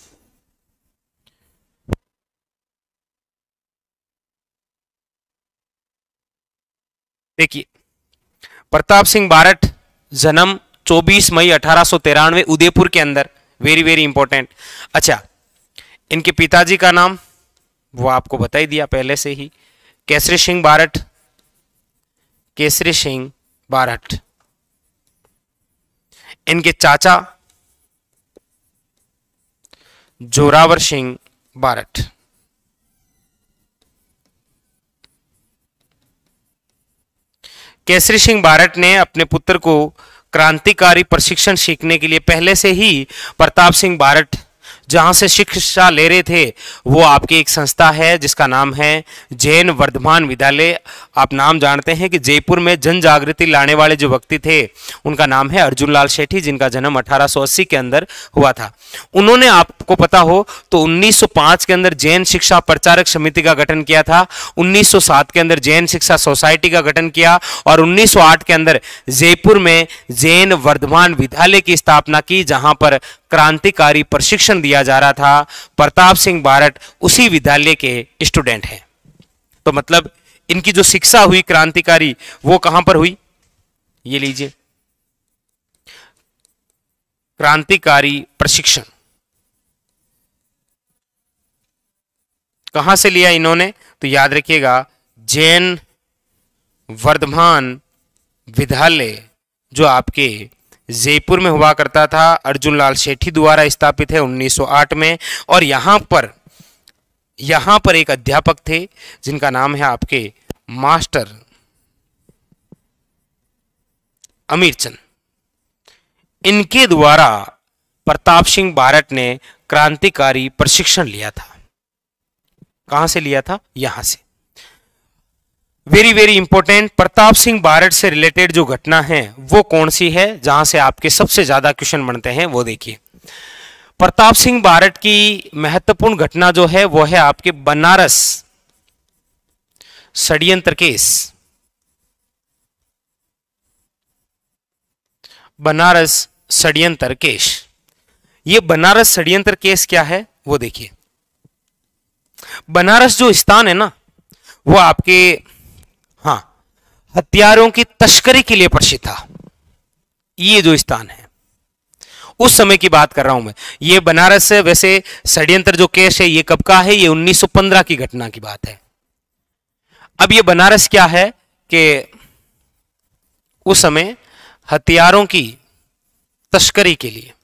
देखिए, प्रताप सिंह बारट जन्म 24 मई 1893 उदयपुर के अंदर, वेरी वेरी इंपॉर्टेंट। अच्छा, इनके पिताजी का नाम वो आपको बता ही दिया पहले से ही, केसरी सिंह बारट, केसरी सिंह बारट। इनके चाचा जोरावर सिंह बारट। केसरी सिंह बारट ने अपने पुत्र को क्रांतिकारी प्रशिक्षण सीखने के लिए पहले से ही प्रताप सिंह बारट जहां से शिक्षा ले रहे थे वो आपकी एक संस्था है जिसका नाम है जैन वर्धमान विद्यालय। आप नाम जानते हैं कि जयपुर में जन जागृति लाने वाले जो व्यक्ति थे उनका नाम है अर्जुन लाल सेठी, जिनका जन्म 1880 के अंदर हुआ था। उन्होंने आपको पता हो तो 1905 के अंदर जैन शिक्षा प्रचारक समिति का गठन किया था, 1907 के अंदर जैन शिक्षा सोसाइटी का गठन किया और 1908 के अंदर जयपुर में जैन वर्धमान विद्यालय की स्थापना की जहां पर क्रांतिकारी प्रशिक्षण दिया जा रहा था। प्रताप सिंह बारट उसी विद्यालय के स्टूडेंट हैं। तो मतलब इनकी जो शिक्षा हुई क्रांतिकारी वो कहां पर हुई, ये लीजिए, क्रांतिकारी प्रशिक्षण कहां से लिया इन्होंने, तो याद रखिएगा जैन वर्धमान विद्यालय जो आपके जयपुर में हुआ करता था, अर्जुन लाल सेठी द्वारा स्थापित है 1908 में। और यहां पर एक अध्यापक थे जिनका नाम है आपके मास्टर अमीरचंद। इनके द्वारा प्रताप सिंह बारट ने क्रांतिकारी प्रशिक्षण लिया था। कहां से लिया था, यहां से। Very very important, Pratap Singh Barhat से रिलेटेड जो घटना है वो कौन सी है जहां से आपके सबसे ज्यादा क्वेश्चन बनते हैं, वो देखिए। प्रताप सिंह बारट की महत्वपूर्ण घटना जो है वो है आपके बनारस षड्यंत्र केस। बनारस षड्यंत्र केस, ये बनारस षड्यंत्र केस क्या है वो देखिए। बनारस जो स्थान है ना वो आपके हथियारों की तस्करी के लिए प्रसिद्ध था। ये जो स्थान है उस समय की बात कर रहा हूं मैं। ये बनारस से वैसे षड्यंत्र जो केस है ये कब का है, ये 1915 की घटना की बात है। अब ये बनारस क्या है कि उस समय हथियारों की तस्करी के लिए,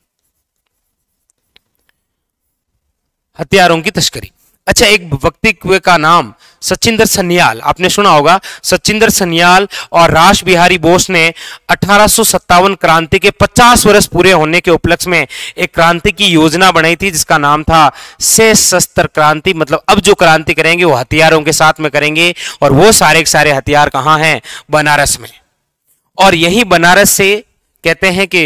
हथियारों की तस्करी। अच्छा, एक व्यक्ति का नाम सचिंदर सन्याल, आपने सुना होगा। सचिंदर सन्याल और रास बिहारी बोस ने 1857 क्रांति के 50 वर्ष पूरे होने के उपलक्ष्य में एक क्रांति की योजना बनाई थी जिसका नाम था सशस्त्र क्रांति। मतलब अब जो क्रांति करेंगे वो हथियारों के साथ में करेंगे और वो सारे के सारे हथियार कहां हैं, बनारस में। और यही बनारस से कहते हैं कि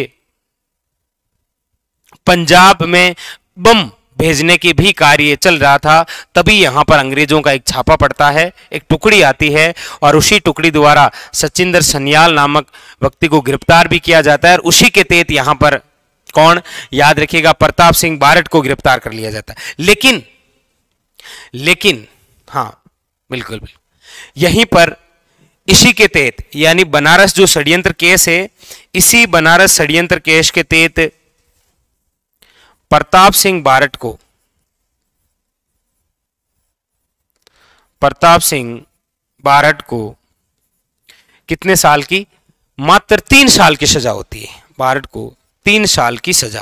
पंजाब में बम भेजने की भी कार्य चल रहा था। तभी यहां पर अंग्रेजों का एक छापा पड़ता है, एक टुकड़ी आती है और उसी टुकड़ी द्वारा सचिंदर सन्याल नामक व्यक्ति को गिरफ्तार भी किया जाता है। और उसी के तहत यहां पर कौन, याद रखिएगा, प्रताप सिंह बारट को गिरफ्तार कर लिया जाता है। लेकिन हाँ बिल्कुल यहीं पर इसी के तहत, यानी बनारस जो षड्यंत्र केस है, इसी बनारस षड्यंत्र केस के तहत प्रताप सिंह बारट को कितने साल की, मात्र 3 साल की सजा होती है। बारट को 3 साल की सजा।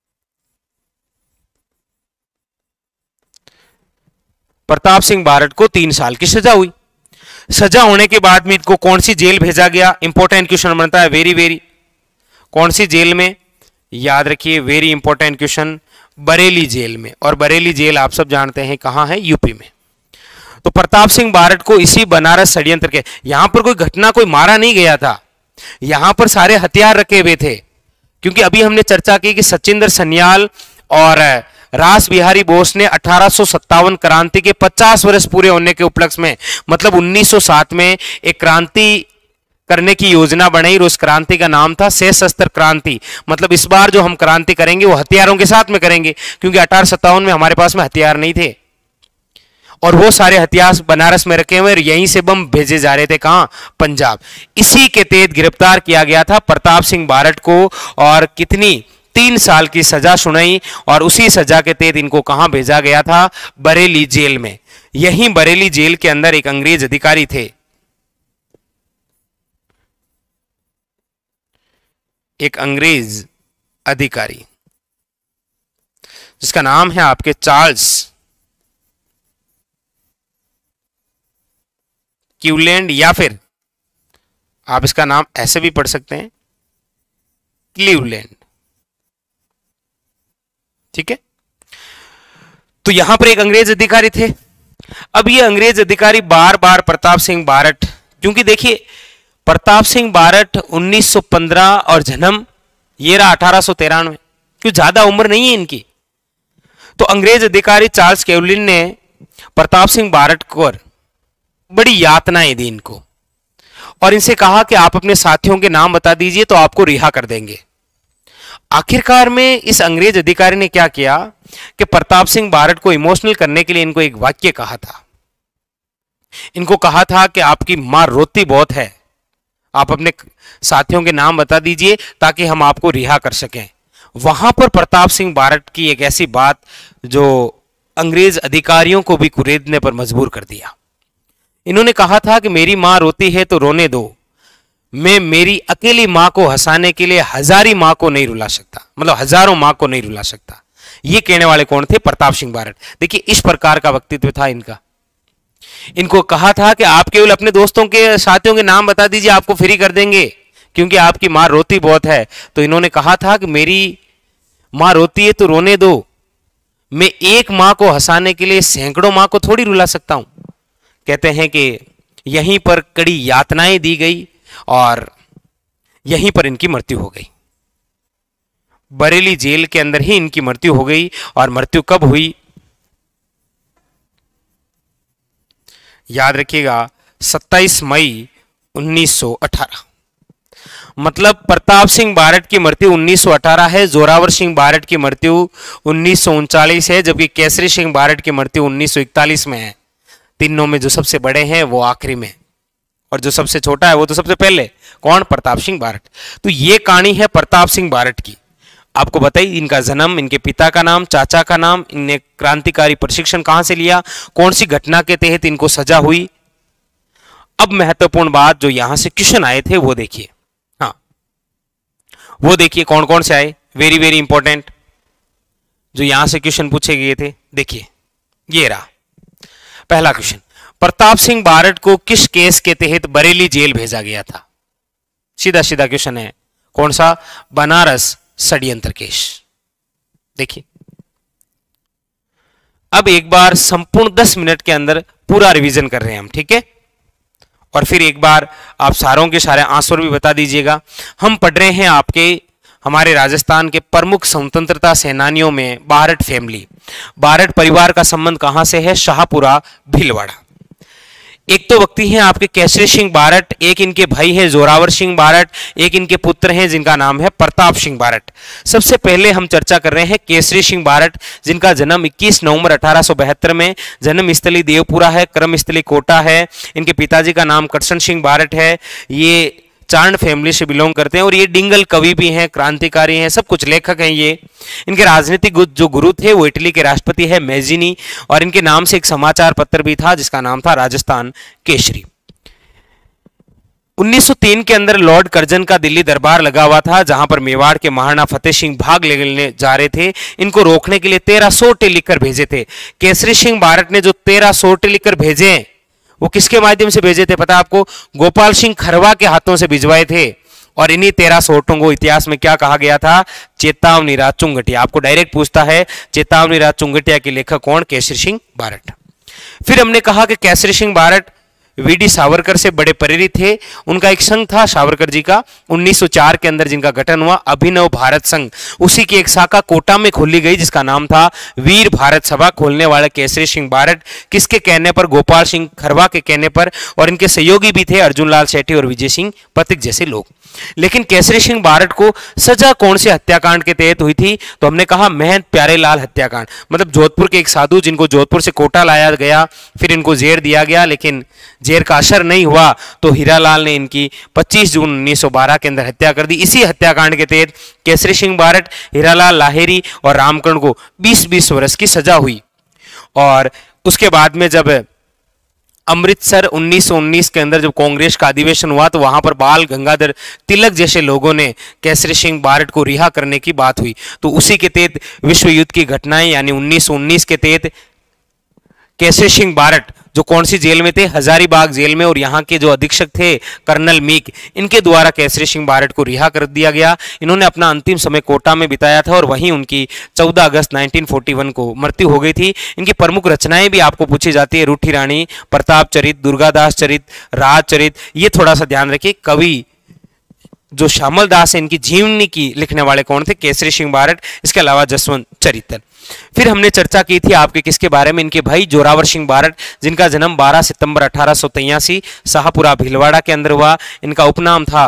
प्रताप सिंह बारट को 3 साल की सजा हुई। सजा होने के बाद में इनको कौन सी जेल भेजा गया, इंपॉर्टेंट क्वेश्चन बनता है, वेरी कौन सी जेल में, याद रखिए, very important question, Bareilly jail में। और बरेली जेल आप सब जानते हैं कहां है, यूपी में। तो प्रताप सिंह बारट को इसी बनारस षड्यंत्र के, यहां पर कोई घटना, कोई मारा नहीं गया था, यहां पर सारे हथियार रखे हुए थे। क्योंकि अभी हमने चर्चा की कि सचिंदर सन्याल और रास बिहारी बोस ने 1857 क्रांति के 50 वर्ष पूरे होने के उपलक्ष्य में, मतलब 1907 में एक क्रांति करने की योजना बनाई और उस क्रांति का नाम था सशस्त्र क्रांति। मतलब इस बार जो हम क्रांति करेंगे वो हथियारों के साथ में करेंगे, क्योंकि 1857 में हमारे पास में हथियार नहीं थे और वो सारे हथियार बनारस में रखे हुए और यहीं से बम भेजे जा रहे थे, कहां, पंजाब। इसी के तहत गिरफ्तार किया गया था प्रताप सिंह बारट को और कितनी 3 साल की सजा सुनाई और उसी सजा के तहत इनको कहां भेजा गया था? बरेली जेल में। यहीं बरेली जेल के अंदर एक अंग्रेज अधिकारी थे, एक अंग्रेज अधिकारी जिसका नाम है आपके चार्ल्स क्यूलैंड, या फिर आप इसका नाम ऐसे भी पढ़ सकते हैं क्लीवलैंड। ठीक है, तो यहां पर एक अंग्रेज अधिकारी थे। अब ये अंग्रेज अधिकारी बार बार प्रताप सिंह बारट, क्योंकि देखिए प्रताप सिंह बारट 1915 और जन्म ये रहा 1893, क्यों ज्यादा उम्र नहीं है इनकी। तो अंग्रेज अधिकारी चार्ल्स केवलिन ने प्रताप सिंह बारट को बड़ी यातनाएं दी इनको, और इनसे कहा कि आप अपने साथियों के नाम बता दीजिए तो आपको रिहा कर देंगे। आखिरकार में इस अंग्रेज अधिकारी ने क्या किया कि प्रताप सिंह बारट को इमोशनल करने के लिए इनको एक वाक्य कहा था। इनको कहा था कि आपकी मां रोती बहुत है, आप अपने साथियों के नाम बता दीजिए ताकि हम आपको रिहा कर सकें। वहां पर प्रताप सिंह बारट की एक ऐसी बात जो अंग्रेज अधिकारियों को भी कुरेदने पर मजबूर कर दिया। इन्होंने कहा था कि मेरी मां रोती है तो रोने दो, मैं मेरी अकेली मां को हंसाने के लिए हजारी मां को नहीं रुला सकता, मतलब हजारों मां को नहीं रुला सकता। ये कहने वाले कौन थे? प्रताप सिंह बारट। देखिए इस प्रकार का व्यक्तित्व था इनका। इनको कहा था कि आप केवल अपने दोस्तों के साथियों के नाम बता दीजिए, आपको फ्री कर देंगे क्योंकि आपकी मां रोती बहुत है। तो इन्होंने कहा था कि मेरी मां रोती है तो रोने दो, मैं एक मां को हंसाने के लिए सैकड़ों मां को थोड़ी रुला सकता हूं। कहते हैं कि यहीं पर कड़ी यातनाएं दी गई और यहीं पर इनकी मृत्यु हो गई। बरेली जेल के अंदर ही इनकी मृत्यु हो गई। और मृत्यु कब हुई? याद रखिएगा 27 मई 1918। मतलब प्रताप सिंह बारट की मृत्यु 1918 है, जोरावर सिंह बारट की मृत्यु 1939 है, जबकि केसरी सिंह बारट की मृत्यु 1941 में है। तीनों में जो सबसे बड़े हैं वो आखिरी में, और जो सबसे छोटा है वो तो सबसे पहले। कौन? प्रताप सिंह बारट। तो ये कहानी है प्रताप सिंह बारट की। आपको बताइए इनका जन्म, इनके पिता का नाम, चाचा का नाम, इनने क्रांतिकारी प्रशिक्षण कहां से लिया, कौन सी घटना के तहत इनको सजा हुई। अब महत्वपूर्ण बात जो यहां से क्वेश्चन आए थे वो देखिए। हाँ, वो देखिए कौन कौन से आए, वेरी वेरी इंपॉर्टेंट जो यहां से क्वेश्चन पूछे गए थे। देखिए ये रहा पहला क्वेश्चन, प्रताप सिंह बारट को किस केस के तहत बरेली जेल भेजा गया था? सीधा सीधा क्वेश्चन है, कौन सा? बनारस षड्यंत्र केस। देखिए अब एक बार संपूर्ण 10 मिनट के अंदर पूरा रिवीजन कर रहे हैं हम, ठीक है? और फिर एक बार आप सारों के सारे आंसर भी बता दीजिएगा। हम पढ़ रहे हैं आपके हमारे राजस्थान के प्रमुख स्वतंत्रता सेनानियों में बारट फैमिली। बारट परिवार का संबंध कहां से है? शाहपुरा भीलवाड़ा। एक तो व्यक्ति हैं आपके केसरी सिंह बारट, एक इनके भाई हैं जोरावर सिंह बारट, एक इनके पुत्र हैं जिनका नाम है प्रताप सिंह बारट। सबसे पहले हम चर्चा कर रहे हैं केसरी सिंह बारट, जिनका जन्म 21 नवंबर 1872 में, जन्म स्थली देवपुरा है, कर्म स्थली कोटा है। इनके पिताजी का नाम करशन सिंह बारट है। ये चारण फैमिली से बिलोंग करते हैं और ये डिंगल कवि भी हैं, क्रांतिकारी हैं, सब कुछ लेखक हैं ये। इनके राजनीतिक जो गुरु थे वो इटली के राष्ट्रपति है मेजिनी, और इनके नाम से एक समाचार पत्र भी था जिसका नाम था राजस्थान केसरी। 1903 के अंदर लॉर्ड कर्जन का दिल्ली दरबार लगा हुआ था, जहां पर मेवाड़ के महाराणा फतेह सिंह भाग लेने जा रहे थे। इनको रोकने के लिए 13 सोटे लिखकर भेजे थे। केसरी सिंह बारट ने जो 13 सोटे लिखकर भेजे वो किसके माध्यम से भेजे थे पता है आपको? गोपाल सिंह खरवा के हाथों से भिजवाए थे। और इन्हीं 13 सोटों को इतिहास में क्या कहा गया था? चेतावनी राज चुंगटिया। आपको डायरेक्ट पूछता है चेतावनी राज चुंगटिया के लेखक कौन? केसरी सिंह बारट। फिर हमने कहा कि केसरी सिंह बारट वीडी सावरकर से बड़े प्रेरित थे। उनका एक संघ था सावरकर जी का 1904 के अंदर, जिनका गठन हुआ अभिनव भारत संघ। उसी की एक शाखा कोटा में खोली गई जिसका नाम था वीर भारत सभा। खोलने वाले केसरी सिंह बारट, किसके कहने पर? गोपाल सिंह खरवा के कहने पर। और इनके सहयोगी भी थे अर्जुन लाल सेठी और विजय सिंह पथिक जैसे लोग। लेकिन केसरी सिंह बारट को सजा कौन से हत्याकांड के तहत हुई थी? तो हमने कहा महंत प्यारेलाल हत्याकांड, मतलब जोधपुर के एक साधु जिनको जोधपुर से कोटा लाया गया, फिर इनको जेर दिया गया, लेकिन जेर का असर नहीं हुआ तो हीरालाल ने इनकी 25 जून 1912 के अंदर हत्या कर दी। इसी हत्याकांड के तहत केसरी सिंह बारट, हीरालाल लाहेरी और रामकर्ण को 20-20 वर्ष की सजा हुई। और उसके बाद में जब अमृतसर 1919 के अंदर जब कांग्रेस का अधिवेशन हुआ तो वहां पर बाल गंगाधर तिलक जैसे लोगों ने केसरी सिंह बारट को रिहा करने की बात हुई। तो उसी के तहत विश्व युद्ध की घटनाएं यानी 1919 के तहत केसरी सिंह बारट जो कौन सी जेल में थे? हजारीबाग जेल में, और यहाँ के जो अधीक्षक थे कर्नल मीक, इनके द्वारा केसरी सिंह बारट को रिहा कर दिया गया। इन्होंने अपना अंतिम समय कोटा में बिताया था और वहीं उनकी 14 अगस्त 1941 को मृत्यु हो गई थी। इनकी प्रमुख रचनाएं भी आपको पूछी जाती है, रूठी रानी, प्रताप चरित, दुर्गादास चरित, राज चरित। ये थोड़ा सा ध्यान रखिए। कवि जो श्यामल दास है इनकी जीवनी की लिखने वाले कौन थे? केसरी सिंह बारट। इसके अलावा जसवंत चरित्र। फिर हमने चर्चा की थी आपके किसके बारे में? इनके भाई जोरावर सिंह बारट, जिनका जन्म 12 सितंबर 1883 शाहपुरा भीलवाड़ा के अंदर हुआ। इनका उपनाम था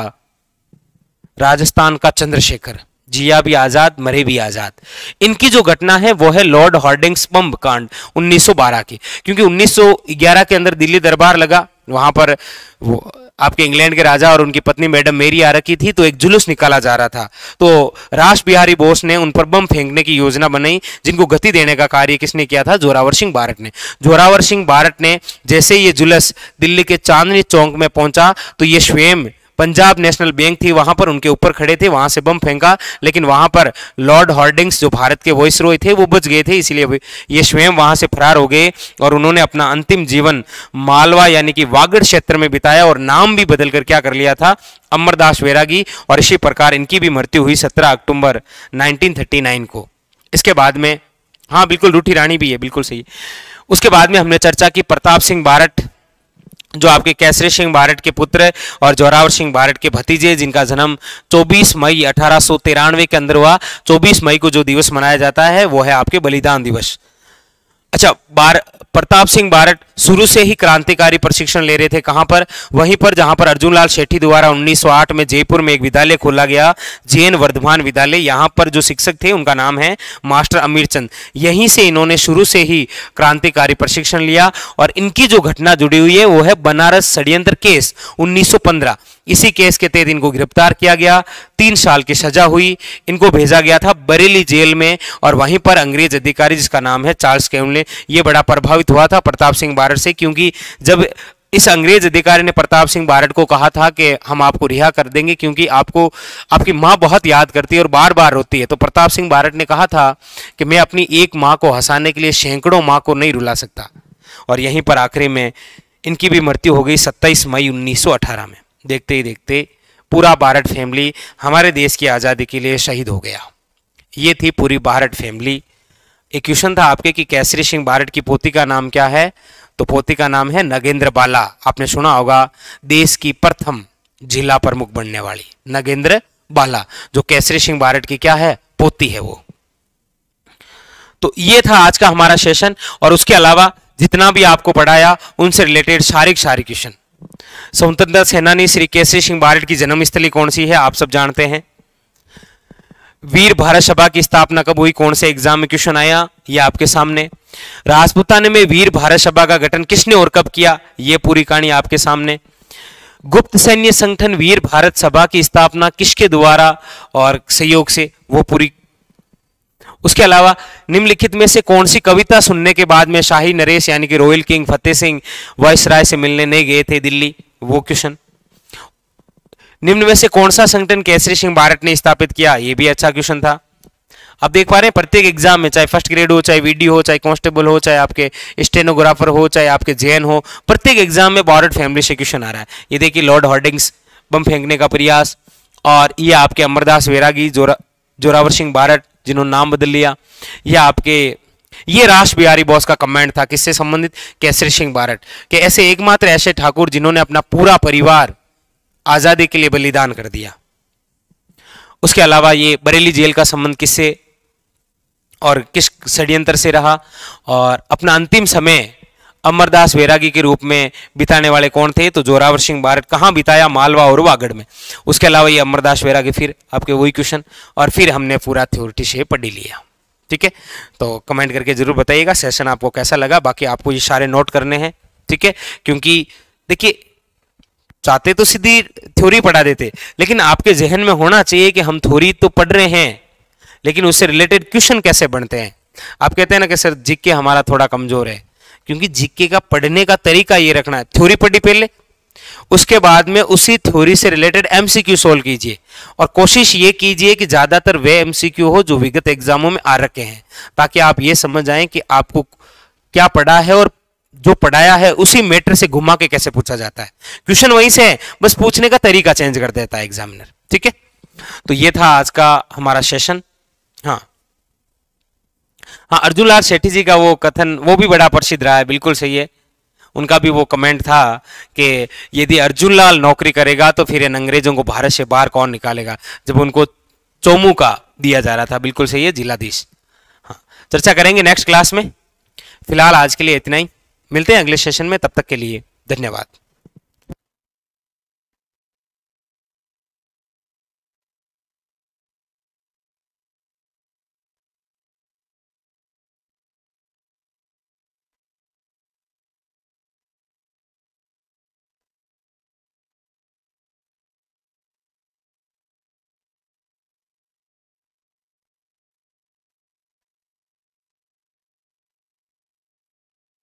राजस्थान का चंद्रशेखर, जिया भी आजाद मरे भी आजाद। इनकी जो घटना है वो है लॉर्ड हॉर्डिंग्स बम कांड 1912 की, क्योंकि 1911 के अंदर दिल्ली दरबार लगा, वहां पर वो आपके इंग्लैंड के राजा और उनकी पत्नी मैडम मेरी आ रखी थी, तो एक जुलूस निकाला जा रहा था। तो रास बिहारी बोस ने उन पर बम फेंकने की योजना बनाई, जिनको गति देने का कार्य किसने किया था? जोरावर सिंह बारट ने। जोरावर सिंह बारट ने जैसे ये जुलूस दिल्ली के चांदनी चौक में पहुंचा तो ये स्वयं पंजाब नेशनल बैंक थी वहां पर उनके ऊपर खड़े थे, वहां से बम फेंका, लेकिन वहां पर लॉर्ड हॉर्डिंग्स जो भारत के वॉइसरॉय थे वो बच गए थे, इसलिए ये स्वयं वहां से फरार हो गए और उन्होंने अपना अंतिम जीवन मालवा यानी कि वागड़ क्षेत्र में बिताया और नाम भी बदल कर क्या कर लिया था? अमरदास वैरागी। और इसी प्रकार इनकी भी मृत्यु हुई 17 अक्टूबर 1939 को। इसके बाद में, हाँ बिल्कुल, रूठी रानी भी है, बिल्कुल सही। उसके बाद में हमने चर्चा की प्रताप सिंह बारट, जो आपके केसरी सिंह बारट के पुत्र और जोरावर सिंह बारट के भतीजे, जिनका जन्म 24 मई 1893 के अंदर हुआ। 24 मई को जो दिवस मनाया जाता है वो है आपके बलिदान दिवस। अच्छा, प्रताप सिंह बारट शुरू से ही क्रांतिकारी प्रशिक्षण ले रहे थे। कहां पर? वहीं पर जहां पर अर्जुन लाल शेट्टी द्वारा 1908 में जयपुर में एक विद्यालय खोला गया, जैन वर्धमान विद्यालय। यहां पर जो शिक्षक थे उनका नाम है मास्टर अमीर चंद। यहीं से इन्होंने शुरू से ही क्रांतिकारी प्रशिक्षण लिया। और इनकी जो घटना जुड़ी हुई है वो है बनारस षड्यंत्र केस 1915। इसी केस के तहत इनको गिरफ्तार किया गया, 3 साल की सजा हुई। इनको भेजा गया था बरेली जेल में और वहीं पर अंग्रेज अधिकारी जिसका नाम है चार्ल्स केवले, ये बड़ा प्रभावित हुआ था प्रताप सिंह बारट से, क्योंकि जब इस अंग्रेज अधिकारी ने प्रताप सिंह बारट को कहा था कि हम आपको रिहा कर देंगे क्योंकि आपको आपकी माँ बहुत याद करती है और बार बार रोती है, तो प्रताप सिंह बारट ने कहा था कि मैं अपनी एक माँ को हंसाने के लिए सैकड़ों माँ को नहीं रुला सकता। और यहीं पर आखिरी में इनकी भी मृत्यु हो गई 27 मई 1918 में। देखते ही देखते पूरा बारट फैमिली हमारे देश की आज़ादी के लिए शहीद हो गया। ये थी पूरी बारट फैमिली। एक क्वेश्चन था आपके कि केसरी सिंह बारट की पोती का नाम क्या है? तो पोती का नाम है नगेंद्र बाला। आपने सुना होगा, देश की प्रथम जिला प्रमुख बनने वाली नगेंद्र बाला, जो केसरी सिंह बारट की क्या है? पोती है वो। तो ये था आज का हमारा सेशन। और उसके अलावा जितना भी आपको पढ़ाया उनसे रिलेटेड सारे क्वेश्चन। स्वतंत्रता सेनानी श्री केसरी सिंह बारट की जन्मस्थली कौन सी है? आप सब जानते हैं। वीर भारत सभा की स्थापना कब हुई? कौन से एग्जाम में क्वेश्चन आया? ये आपके सामने। राजपूताना में वीर भारत सभा का गठन किसने और कब किया? ये पूरी कहानी आपके सामने। गुप्त सैन्य संगठन वीर भारत सभा की स्थापना किसके द्वारा और सहयोग से? वो पूरी। उसके अलावा निम्नलिखित में से कौन सी कविता सुनने के बाद में शाही नरेश यानी कि royal king Fateh Singh viceroy से मिलने नहीं गए थे दिल्ली? वो क्वेश्चन। निम्न में से कौन सा संगठन केसरी सिंह बारट ने स्थापित किया? ये भी अच्छा क्वेश्चन था। अब देख पा रहे हैं प्रत्येक एग्जाम में, चाहे फर्स्ट ग्रेड हो, चाहे वीडियो हो, चाहे कांस्टेबल हो, चाहे आपके स्टेनोग्राफर हो, चाहे आपके जेएन हो, प्रत्येक एग्जाम में बारट फैमिली से क्वेश्चन आ रहा है। ये देखिए, लॉर्ड हॉर्डिंग्स बम फेंकने का प्रयास, और ये आपके अमरदास वैरागी, जोरावर सिंह बारट जिन्होंने नाम बदल लिया। यह आपके ये रास बिहारी बोस का कमेंट था, किससे संबंधित? केसरी सिंह बारट के ऐसे एकमात्र ऐसे ठाकुर जिन्होंने अपना पूरा परिवार आजादी के लिए बलिदान कर दिया। उसके अलावा ये बरेली जेल का संबंध किससे और किस षड्यंत्र से रहा, और अपना अंतिम समय अमरदास वैरागी के रूप में बिताने वाले कौन थे? तो जोरावर सिंह बारट। कहाँ बिताया? मालवा और वागड़ में। उसके अलावा ये अमरदास वैरागी, फिर आपके वही क्वेश्चन, और फिर हमने पूरा थ्योरिटी से पढ़ लिया। ठीक है, तो कमेंट करके जरूर बताइएगा सेशन आपको कैसा लगा। बाकी आपको ये सारे नोट करने हैं, ठीक है, क्योंकि देखिए चाहते तो सीधी थ्योरी पढ़ा देते, लेकिन आपके जहन में होना चाहिए कि हम थ्योरी तो पढ़ रहे हैं, लेकिन उससे रिलेटेड क्वेश्चन कैसे बनते हैं। आप कहते हैं ना कि सर जीके हमारा थोड़ा कमजोर है, क्योंकि जीके का पढ़ने का तरीका ये रखना है, थ्योरी पढ़ी पहले, उसके बाद में उसी थ्योरी से रिलेटेड एमसीक्यू सोल्व कीजिए, और कोशिश ये कीजिए कि ज्यादातर वे एमसीक्यू हो जो विगत एग्जामों में आ रखे हैं, ताकि आप ये समझ जाएं कि आपको क्या पढ़ा है और जो पढ़ाया है उसी मैटर से घुमा के कैसे पूछा जाता है। क्वेश्चन वहीं से है, बस पूछने का तरीका चेंज कर देता है एग्जामिनर। ठीक है, तो ये था आज का हमारा सेशन। हाँ हाँ, अर्जुन लाल सेठी जी का वो कथन वो भी बड़ा प्रसिद्ध रहा है, बिल्कुल सही है। उनका भी वो कमेंट था कि यदि अर्जुन लाल नौकरी करेगा तो फिर इन अंग्रेजों को भारत से बाहर कौन निकालेगा, जब उनको चोमू का दिया जा रहा था। बिल्कुल सही है, जिलाधीश। हाँ, चर्चा करेंगे नेक्स्ट क्लास में। फिलहाल आज के लिए इतना ही, मिलते हैं अगले सेशन में, तब तक के लिए धन्यवाद।